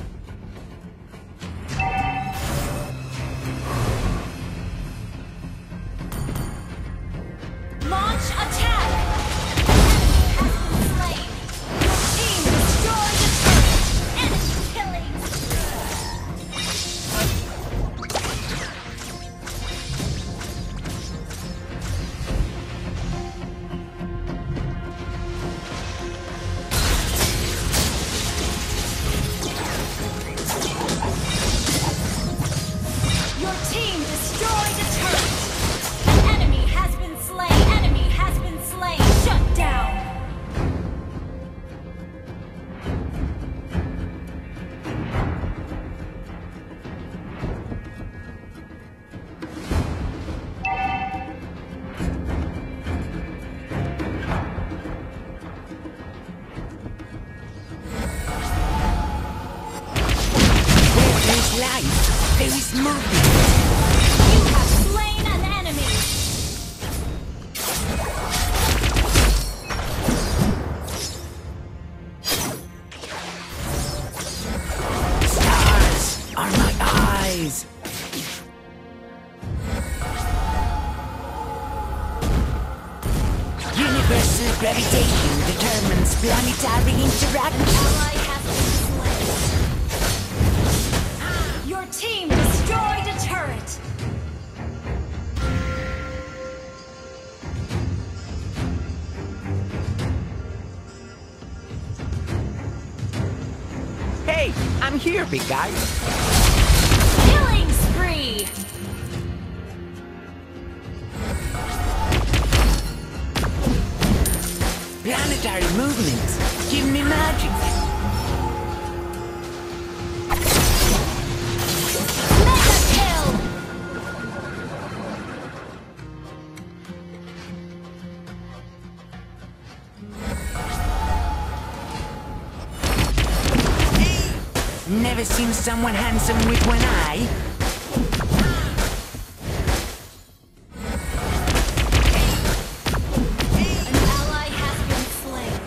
Launch attack! Enemy has been slain. Your team destroyed the turret. Enemy killing. life, there is movement. You have slain an enemy. Stars are my eyes. Universal gravitation determines planetary interaction. Ally has been slain. Your team destroyed a turret. Hey, I'm here, big guy. Killing spree. Planetary movements give me magic. Mega kill. Never seen someone handsome with one eye. An ally has been slain.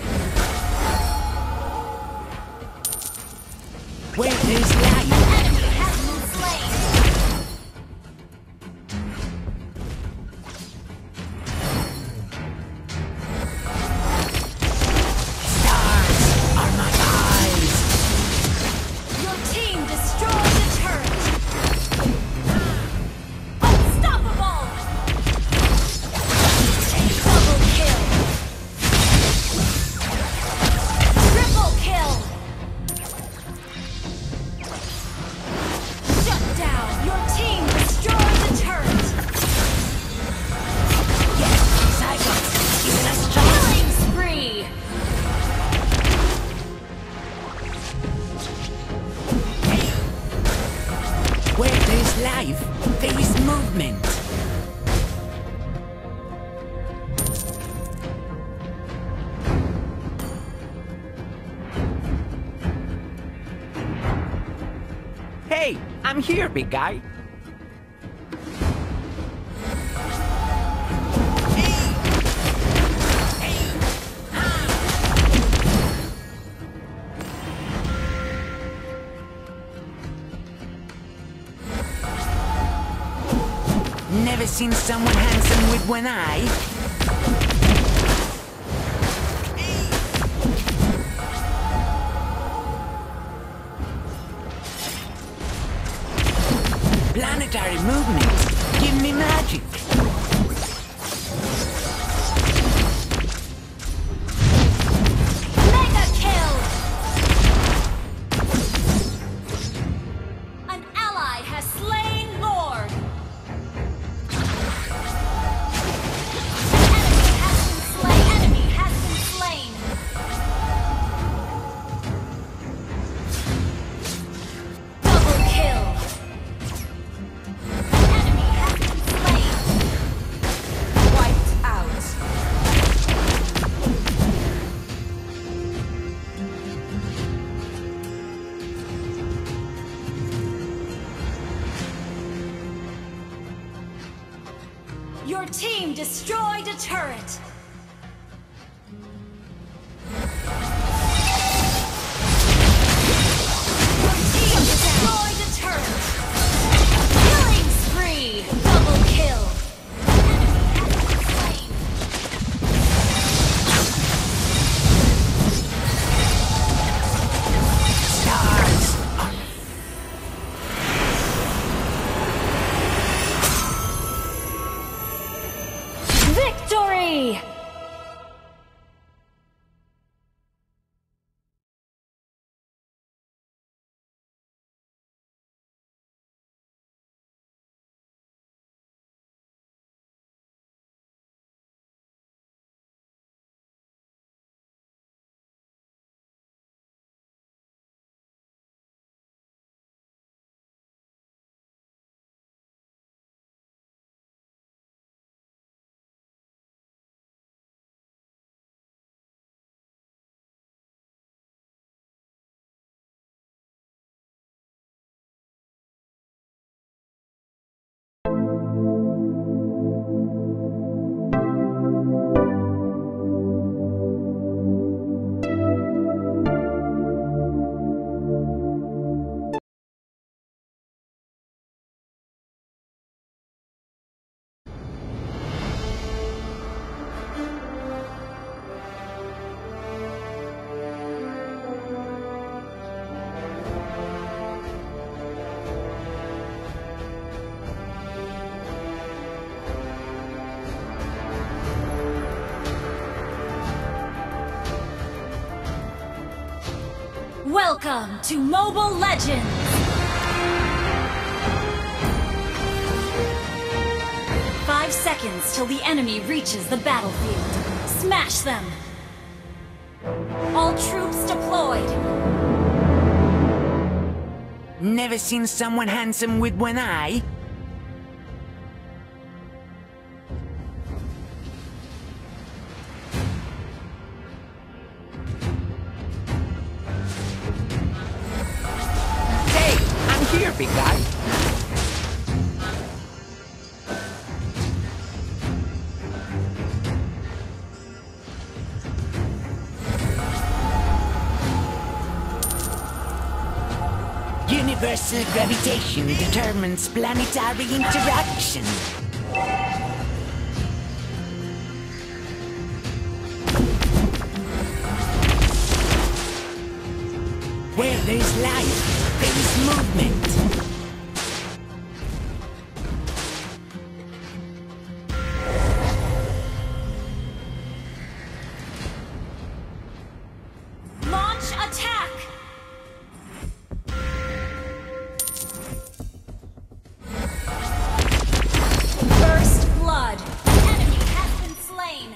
Where there's life, Enemy has been slain. stars are my eyes. Your team destroyed the turret. Unstoppable. Double kill. Triple kill. Shut down. Your team destroyed the turret. Yes, Cyclops, even a strong. Killing spree. Where there's life, there is movement. Hey, I'm here, big guy. Never seen someone handsome with one eye. Planetary movements give me magic. Mega kill. An ally has slain Lord. Enemy has been slain. Enemy has been slain. Double kill. Enemy has been slain. Wiped out. Your team destroyed a turret. Your team destroyed a turret. Killing spree. Double kill. Enemy has been slain. Stars are Victory! Welcome to Mobile Legends! Five seconds till the enemy reaches the battlefield. Smash them! All troops deployed! Never seen someone handsome with one eye? Hey, I'm here, big guy. Universal gravitation determines planetary interaction. Where there's life, there is movement. Launch attack! First blood! An enemy has been slain!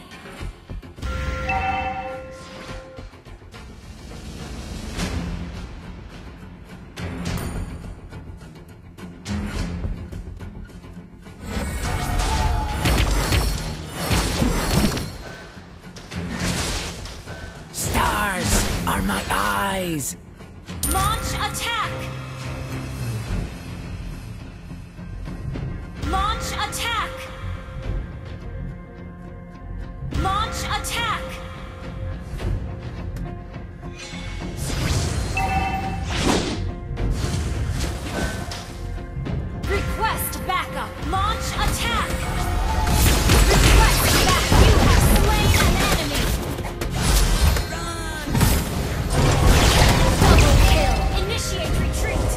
Stars are my eyes. Launch attack! Launch attack! Launch attack! Request backup! Launch attack! Request backup! You have slain an enemy! Double kill! Initiate retreat!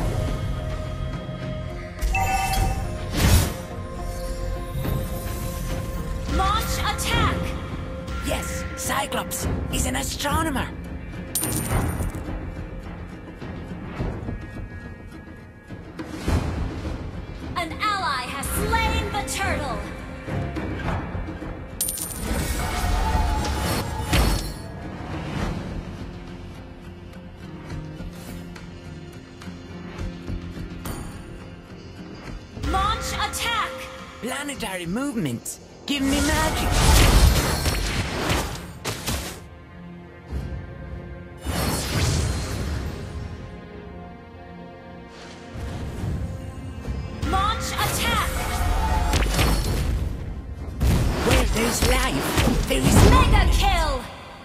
Launch attack! Yes, Cyclops is an astronomer. An ally has slain the turtle! Launch attack! Planetary movement. Give me magic. Launch attack! Where there's life, there is Mega kill!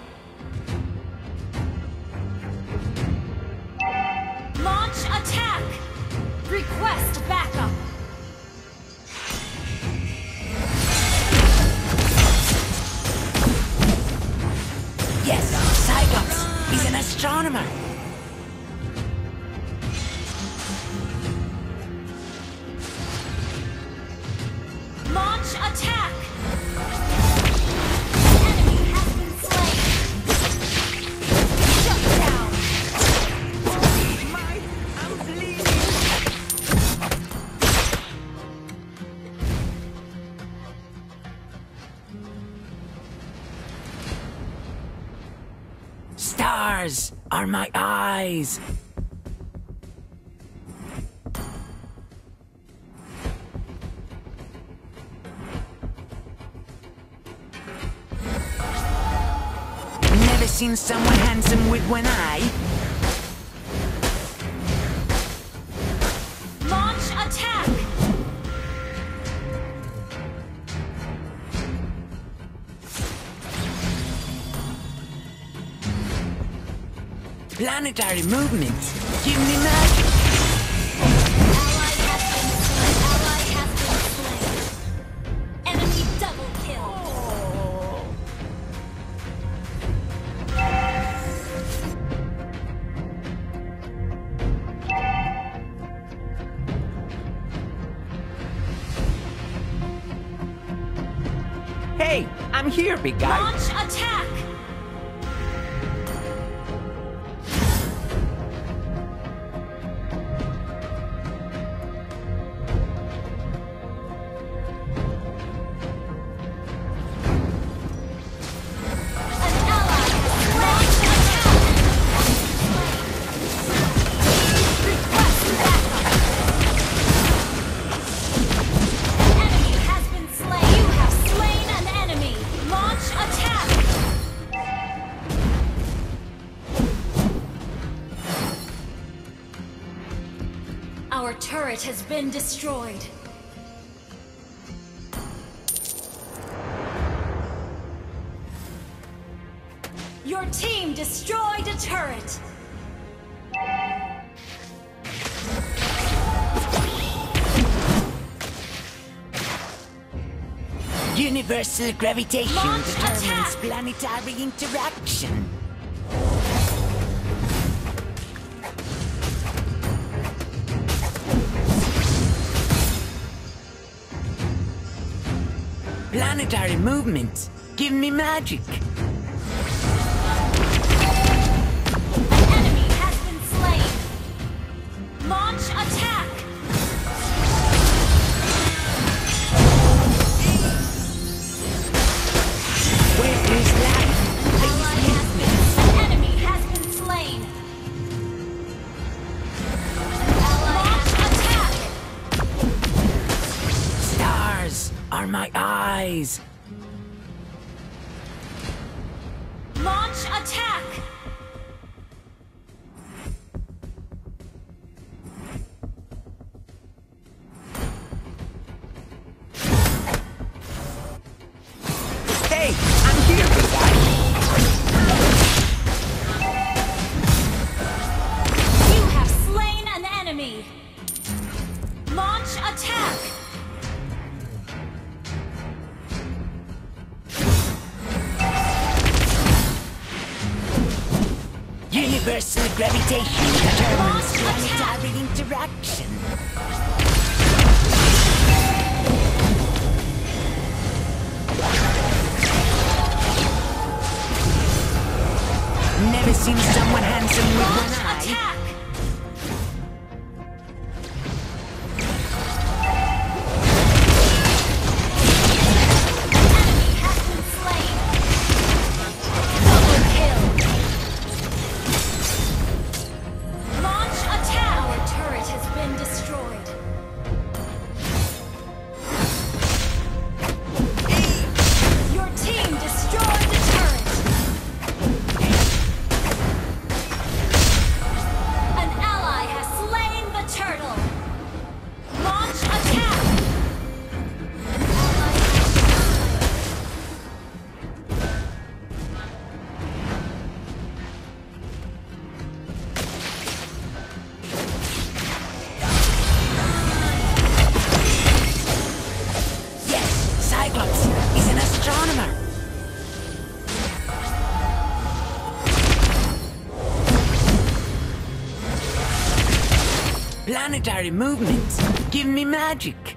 Launch attack! Request backup! Yes, Cyclops is an astronomer. Launch attack! An enemy has been slain! Shut down! My, I'm bleeding. Stars are my eyes. Never seen someone handsome with one eye? Launch attack! Planetary movement. Give me magic. Ally has been slain! Ally has been slain! Enemy double kill! Hey, I'm here, big guy. Launch attack! Our turret has been destroyed. Your team destroyed a turret. Universal gravitation Launch determines attack! planetary interaction. Planetary movement. Give me magic. An enemy has been slain. Launch attack. Where is life? Ally has been. An enemy has been slain. Launch attack. Stars are my eyes. Launch attack. Hey, I'm here, big guy. You have slain an enemy. Launch attack. Universal gravitation determines Launch attack! planetary interaction. Never seen someone handsome with Launch one eye. attack. Enemy has been slain. Double kill. Launch attack. Our turret has been destroyed. Your team destroyed the turret. An ally has slain the turtle. Launch attack. An ally has Yes, Cyclops is an astronomer. Planetary movements. Give me magic.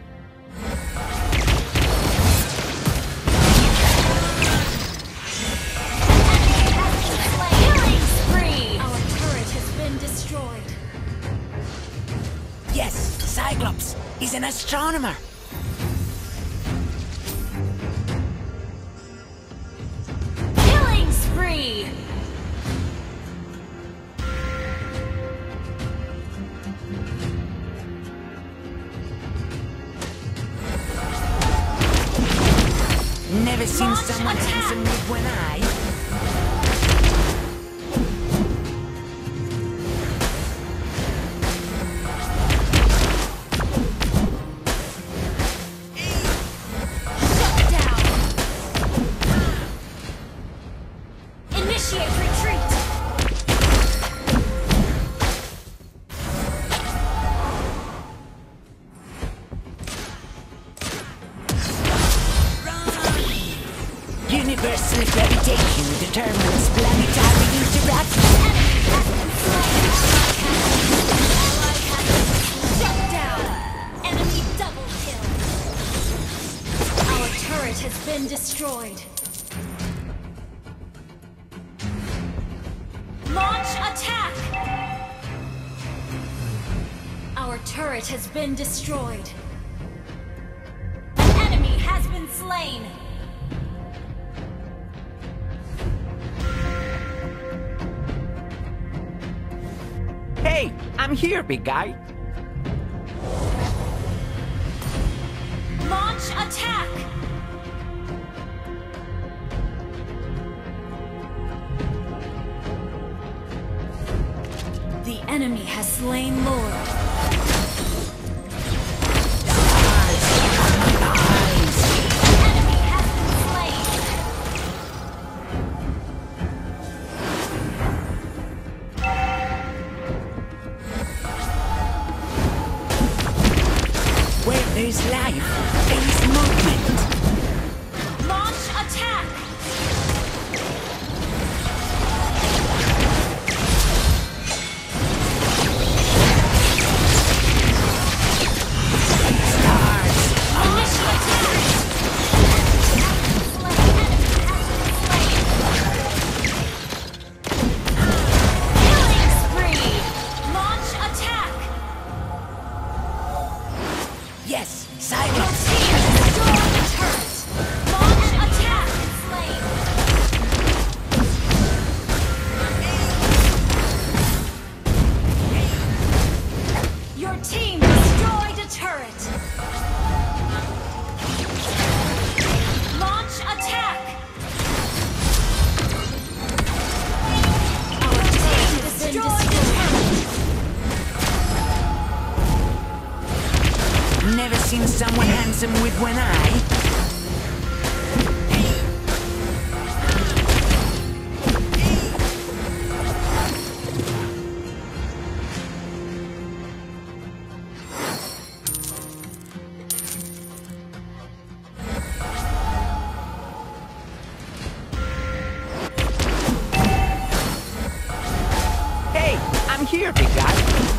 Killing spree! Our turret has been destroyed. Yes, Cyclops is an astronomer. Killing spree! Never seen Launch someone attack! handsome with one eye. Shut down! Initiate retreat! Universal gravitation determines planetary interaction. Ally has been shut down! Enemy double kill! Our turret has been destroyed. Launch attack! Our turret has been destroyed. An enemy has been slain. Hey, I'm here, big guy. Launch attack! The enemy has slain Lord. there is life, there is movement. Launch attack! Stars. Initiate attack! Killing spree! Launch attack! Yes, Your Cyclops. team destroyed the turret! Launch attack! Slain! Your team destroyed a turret! Launch attack! Our team destroyed a turret! Never seen someone handsome with one eye. Hey, I'm here, big guy.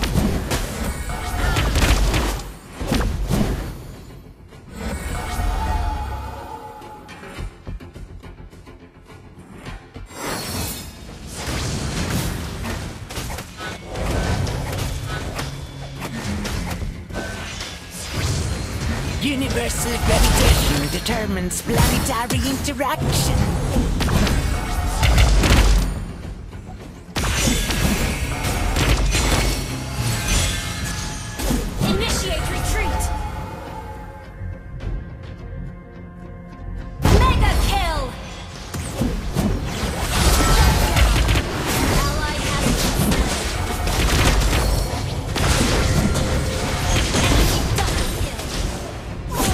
Universal gravitation determines planetary interaction. Initiate retreat! Mega kill! Ally has been slain. Enemy double kill.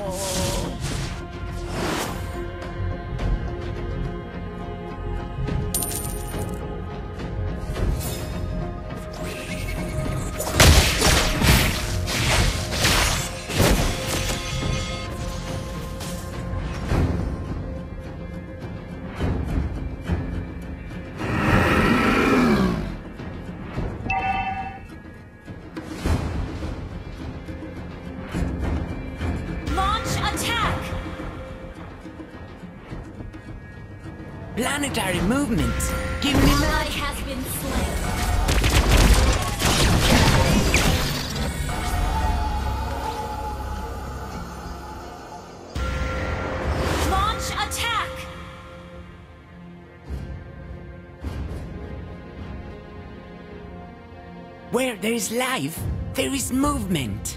Launch attack! Planetary movement. Give me Ally magic. has been slain. Launch attack! Where there is life, there is movement.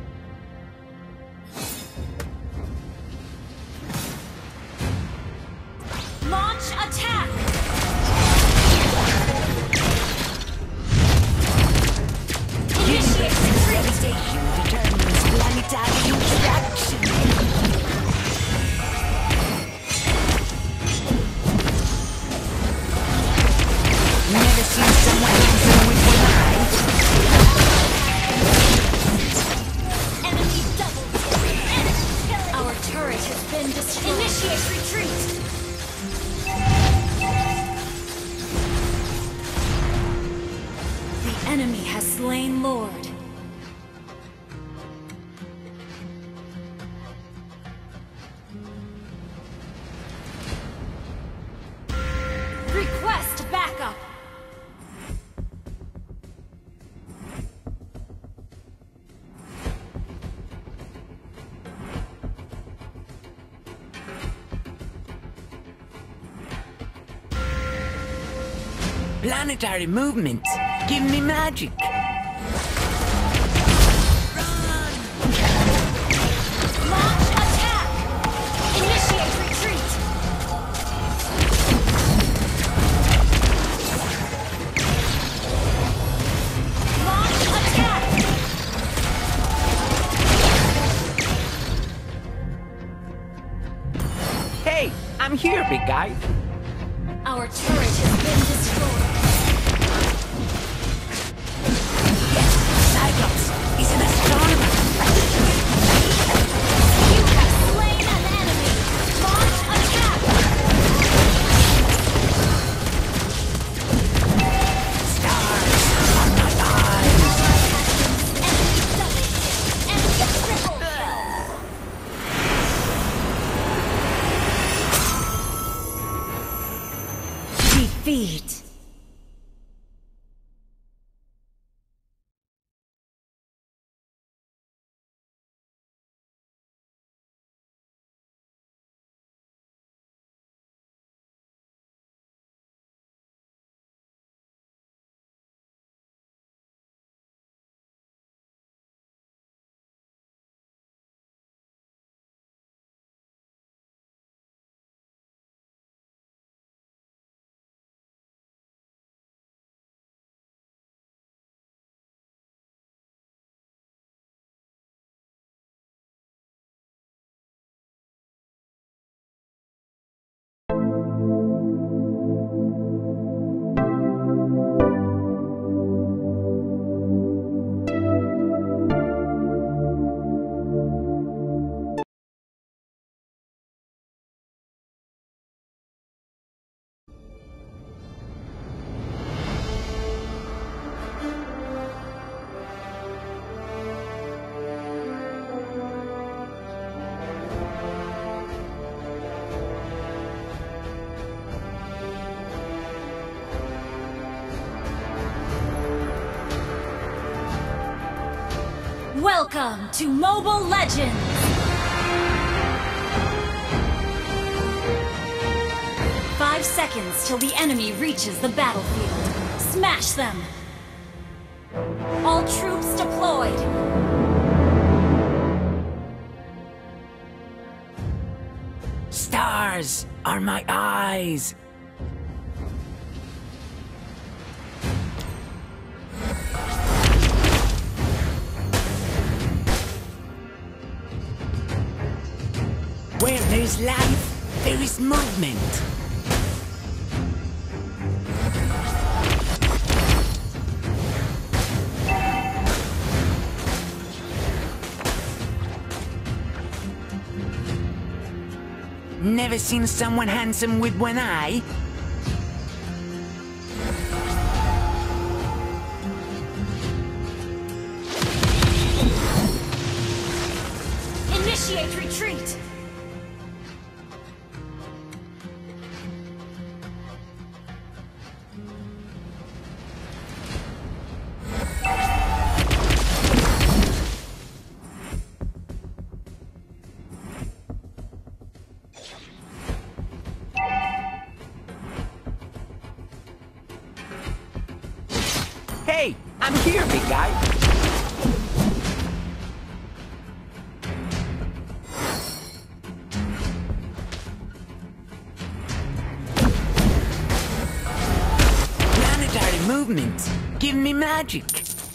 Launch attack! Initiate retreat! Gravitation determines planetary interaction. Never seen someone handsome with one eye. Enemy double kill! Enemy killing! Our turret has been destroyed. Initiate retreat! The enemy has slain Lord. Request backup! Planetary movement. Give me magic. Launch attack! Initiate retreat! Launch attack! Hey, I'm here, big guy. Our turret has been destroyed. Yes, Cyclops is an astronomer. Welcome to Mobile Legends! Five seconds till the enemy reaches the battlefield. Smash them! All troops deployed! Stars are my eyes. Where there is life, there is movement. Never seen someone handsome with one eye? Initiate retreat! Hey, I'm here, big guy. Planetary movement. Give me magic.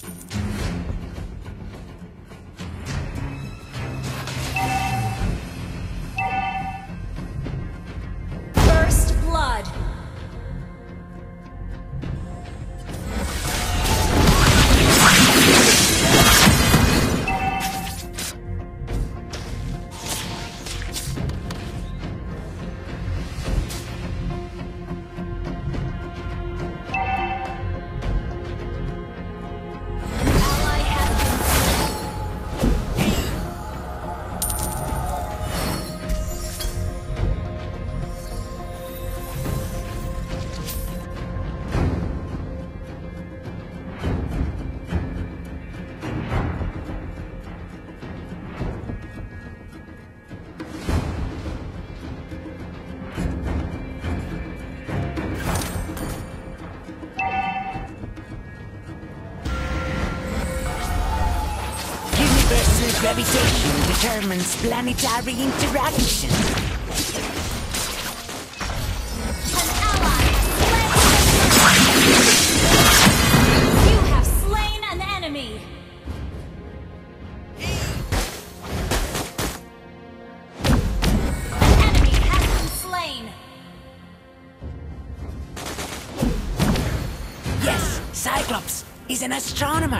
First blood! Universal gravitation determines planetary interaction. An ally has slain! You have slain an enemy! An enemy has been slain! Yes, Cyclops is an astronomer.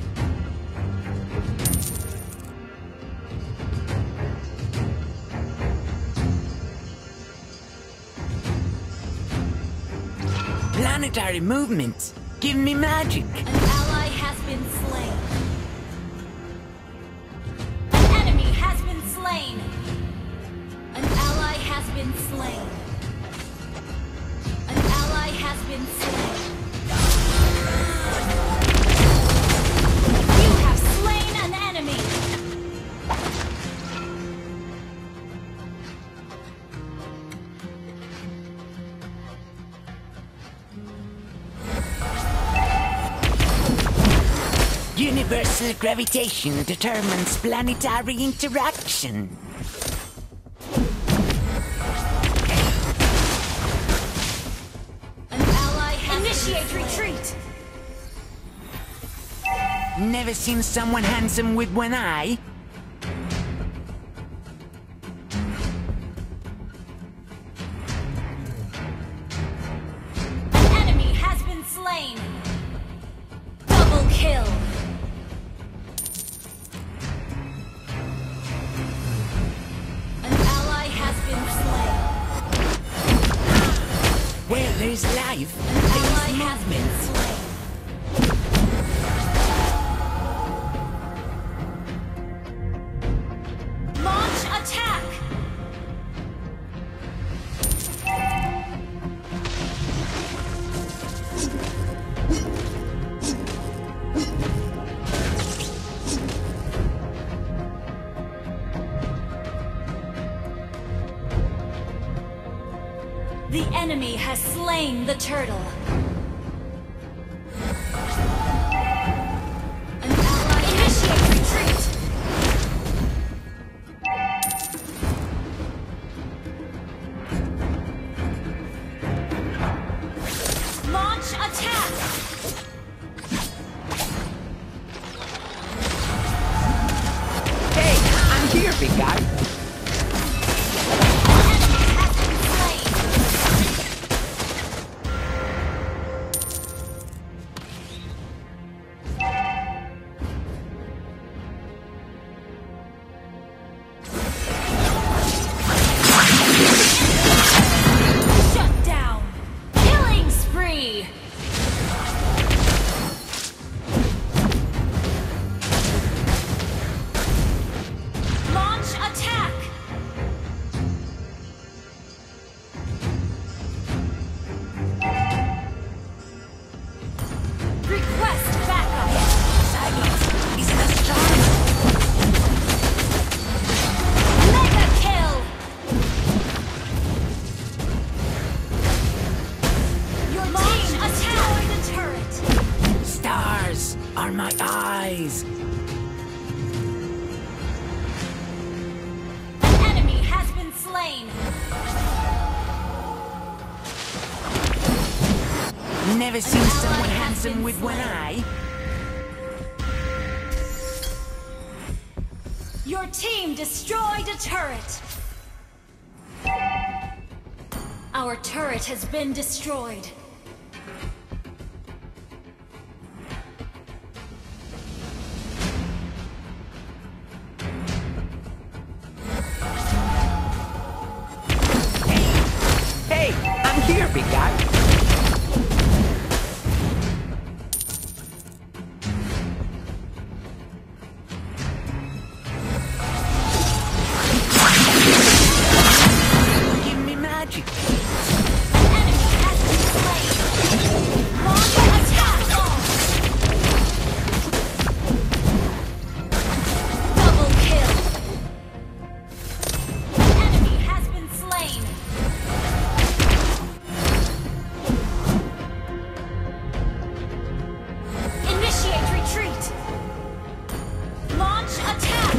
Planetary movement. Give me magic. An ally has been slain. An enemy has been slain. An ally has been slain. An ally has been slain. You have slain an enemy. Universal gravitation determines planetary interaction. An ally has initiate retreat. Never seen someone handsome with one eye? An enemy has been slain. Double kill. An ally has been slain. Where there's life, An there ally is has been movement. slain. Launch attack! enemy has slain the turtle. An ally initiate retreat. Launch attack. Hey, I'm here, big guy. Are my eyes. An enemy has been slain. Never seen someone handsome with one eye. Your team destroyed a turret. Our turret has been destroyed. Here, big guy. Give me magic. An enemy has been slain. Launch attack. Double kill. An enemy has been slain. Initiate retreat! Launch attack!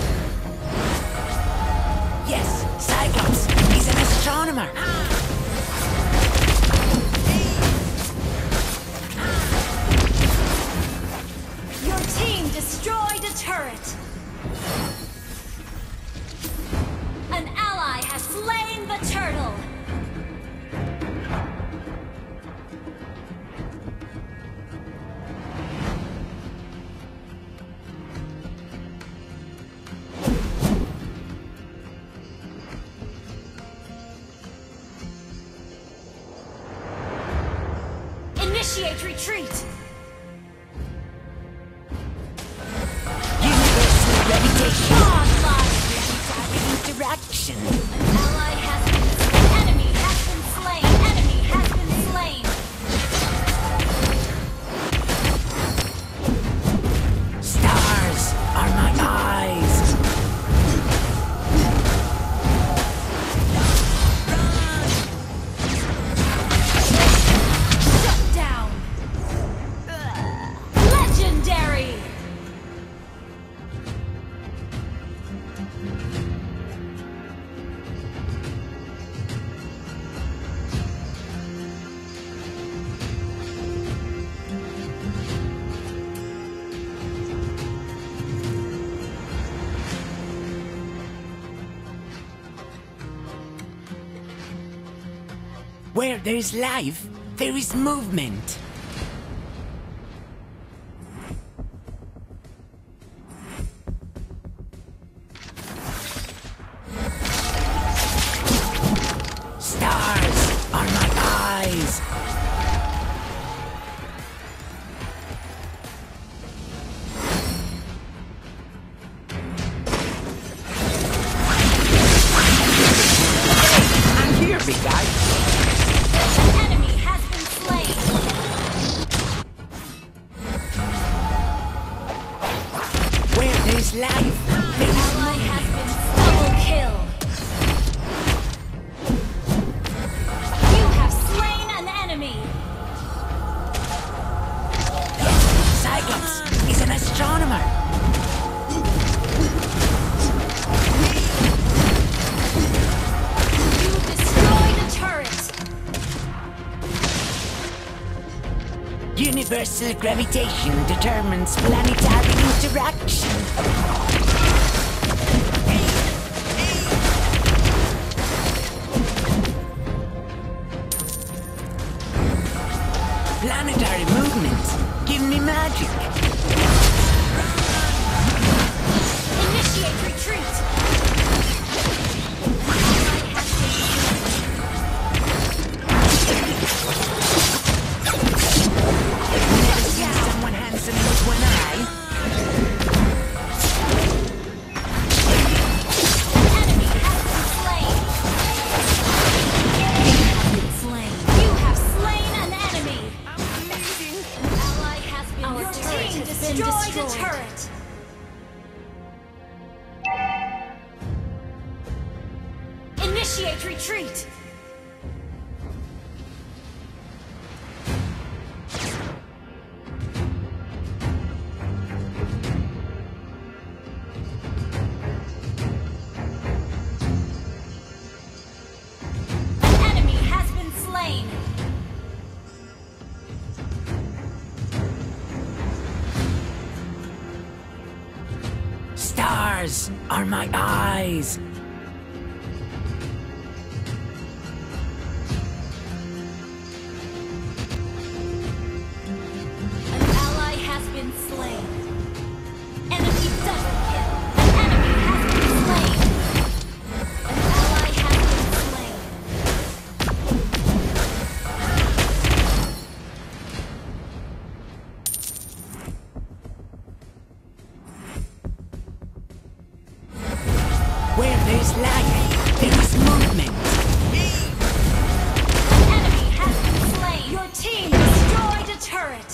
Yes, Cyclops! He's an astronomer! Your team destroyed a turret! An ally has slain the turtle! Initiate retreat! Give me that sweet reputation! Godlike! Interaction! An ally has been slain. Enemy has been slain. Enemy has been slain. Stars are my eyes! Shut down. Legendary. Where there is life, there is movement. Stars are my eyes. Hey, I'm here, big guy. An enemy has been slain. Where there is life, there is Ally has been double kill. You astronomer. You destroyed a turret. Universal gravitation determines planetary interaction. Planetary movements give me magic. Initiate retreat. Never seen someone handsome look when I... Enemy has been slain. Been slain. You have slain an enemy. An ally has been Our Your turret team has been destroyed. destroyed. A turret. Initiate retreat. An enemy has been slain. Stars are my eyes. An ally has been slain. Enemy double kill. An enemy has been slain. An ally has been slain. Where there's life, there is movement. An enemy has been slain. Your team destroyed a turret.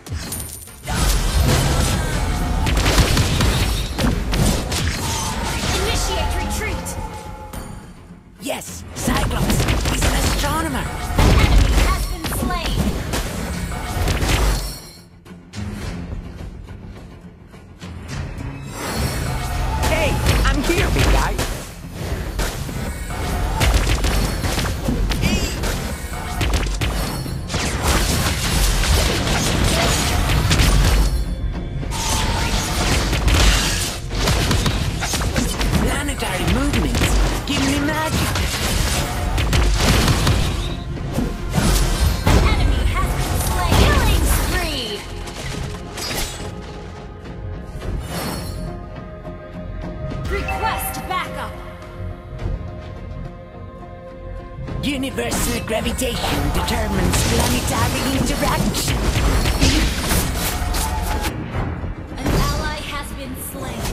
Initiate retreat. Yes, Cyclops is an astronomer. An enemy has been slain. Hey, I'm here, big guy. Planetary movements give me magic. An enemy has been slain. Killing spree. Request backup. Universal gravitation determines planetary interaction. An ally has been slain.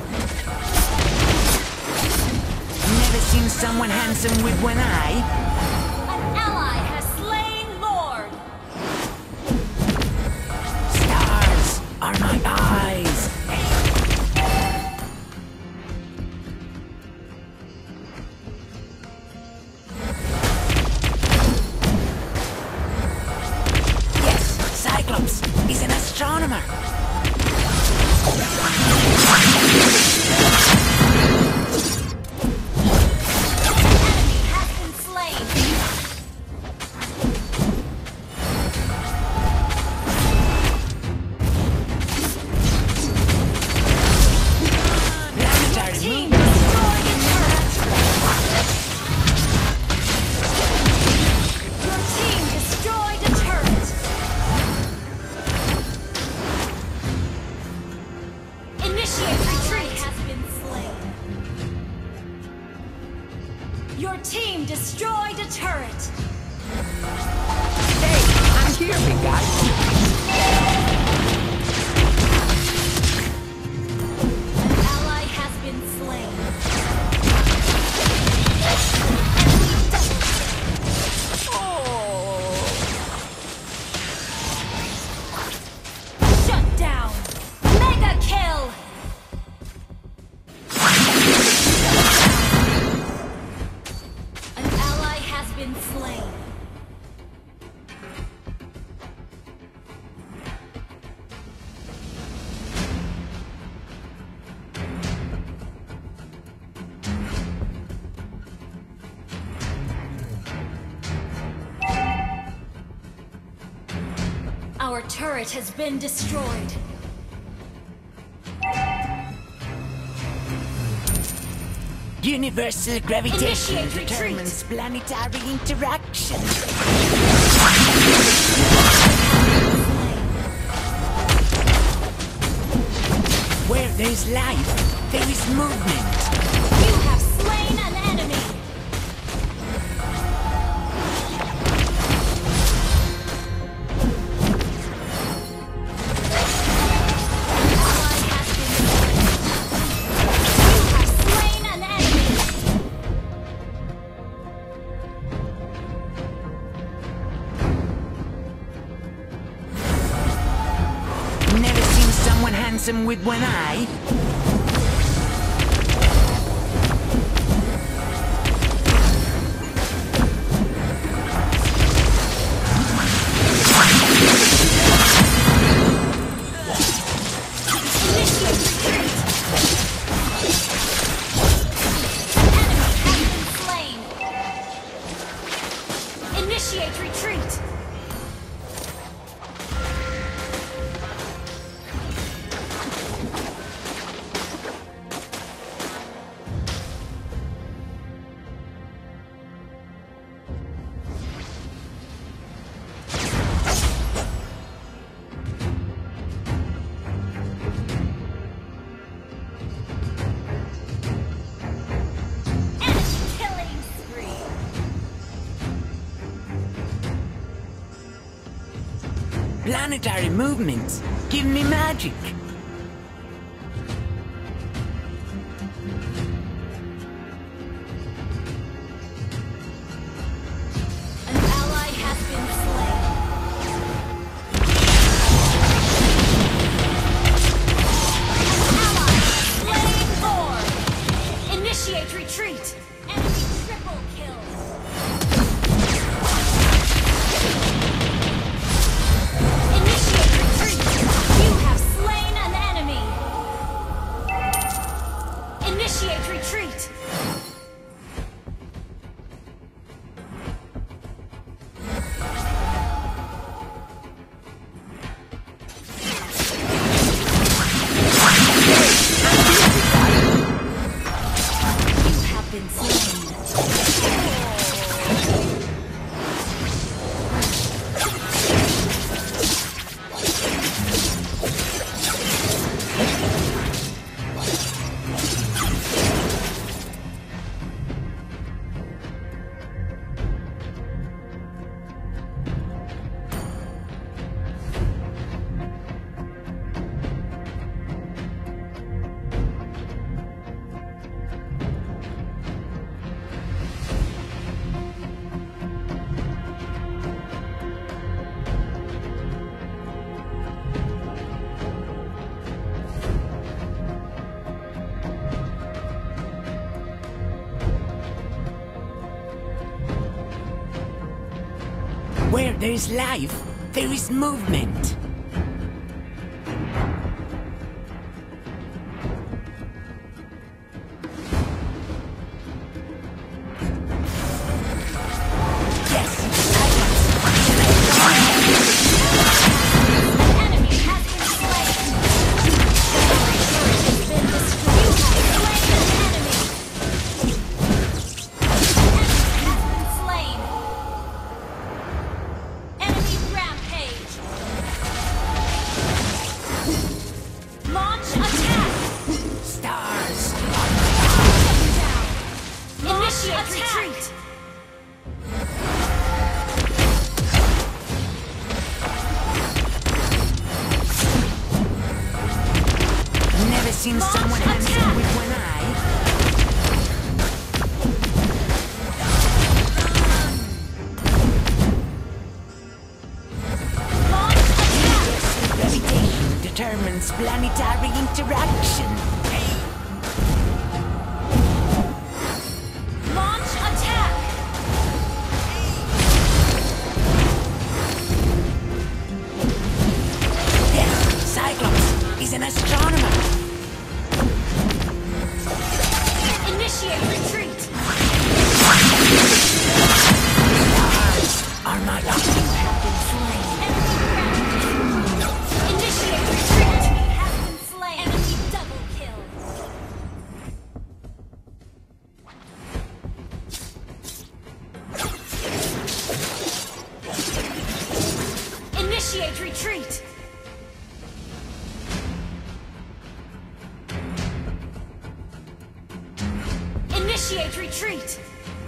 Never seen someone handsome with one eye. An ally has slain Lord. Stars are my eyes. Yes, Cyclops is an astronomer. Enemy has been slain. Planetary Team movement. destroyed a turret. Your team destroyed a turret. Initiate retreat has been slain. Your team destroyed a turret. Hey, I'm here, big guy. An ally has been slain. Shut down. Mega kill. An ally has been slain. turret has been destroyed. Universal gravitation Initiate retreat. determines planetary interaction. Where there's life, there is movement. You have slain an enemy. Handsome with one eye. Initiate retreat. Planetary movements give me magic. An ally has been slain. An ally slain Lord. Initiate retreat. Enemy triple kill. Initiate retreat! You have been slain. Where there is life, there is movement. Retreat! Never seen Launch someone attack. handsome with one eye. Launch attack! Gravitation determines planetary interaction. Launch attack! Yes, Cyclops is an astronomer. Initiate retreat! Stars are my luck. Have been slain. Enemy rampage. Initiate retreat!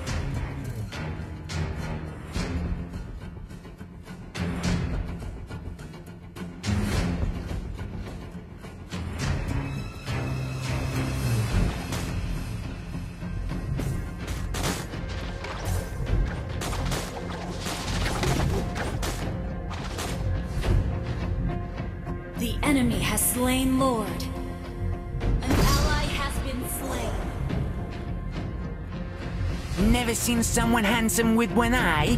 The enemy has slain Lord. An ally has been slain. Never seen someone handsome with one eye?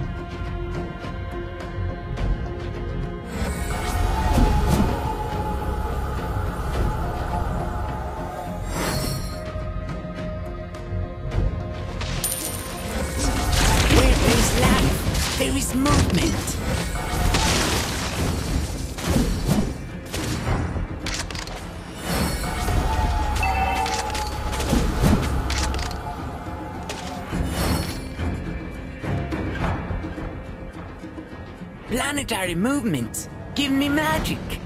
Where there is life, there is movement. Planetary movements give me magic.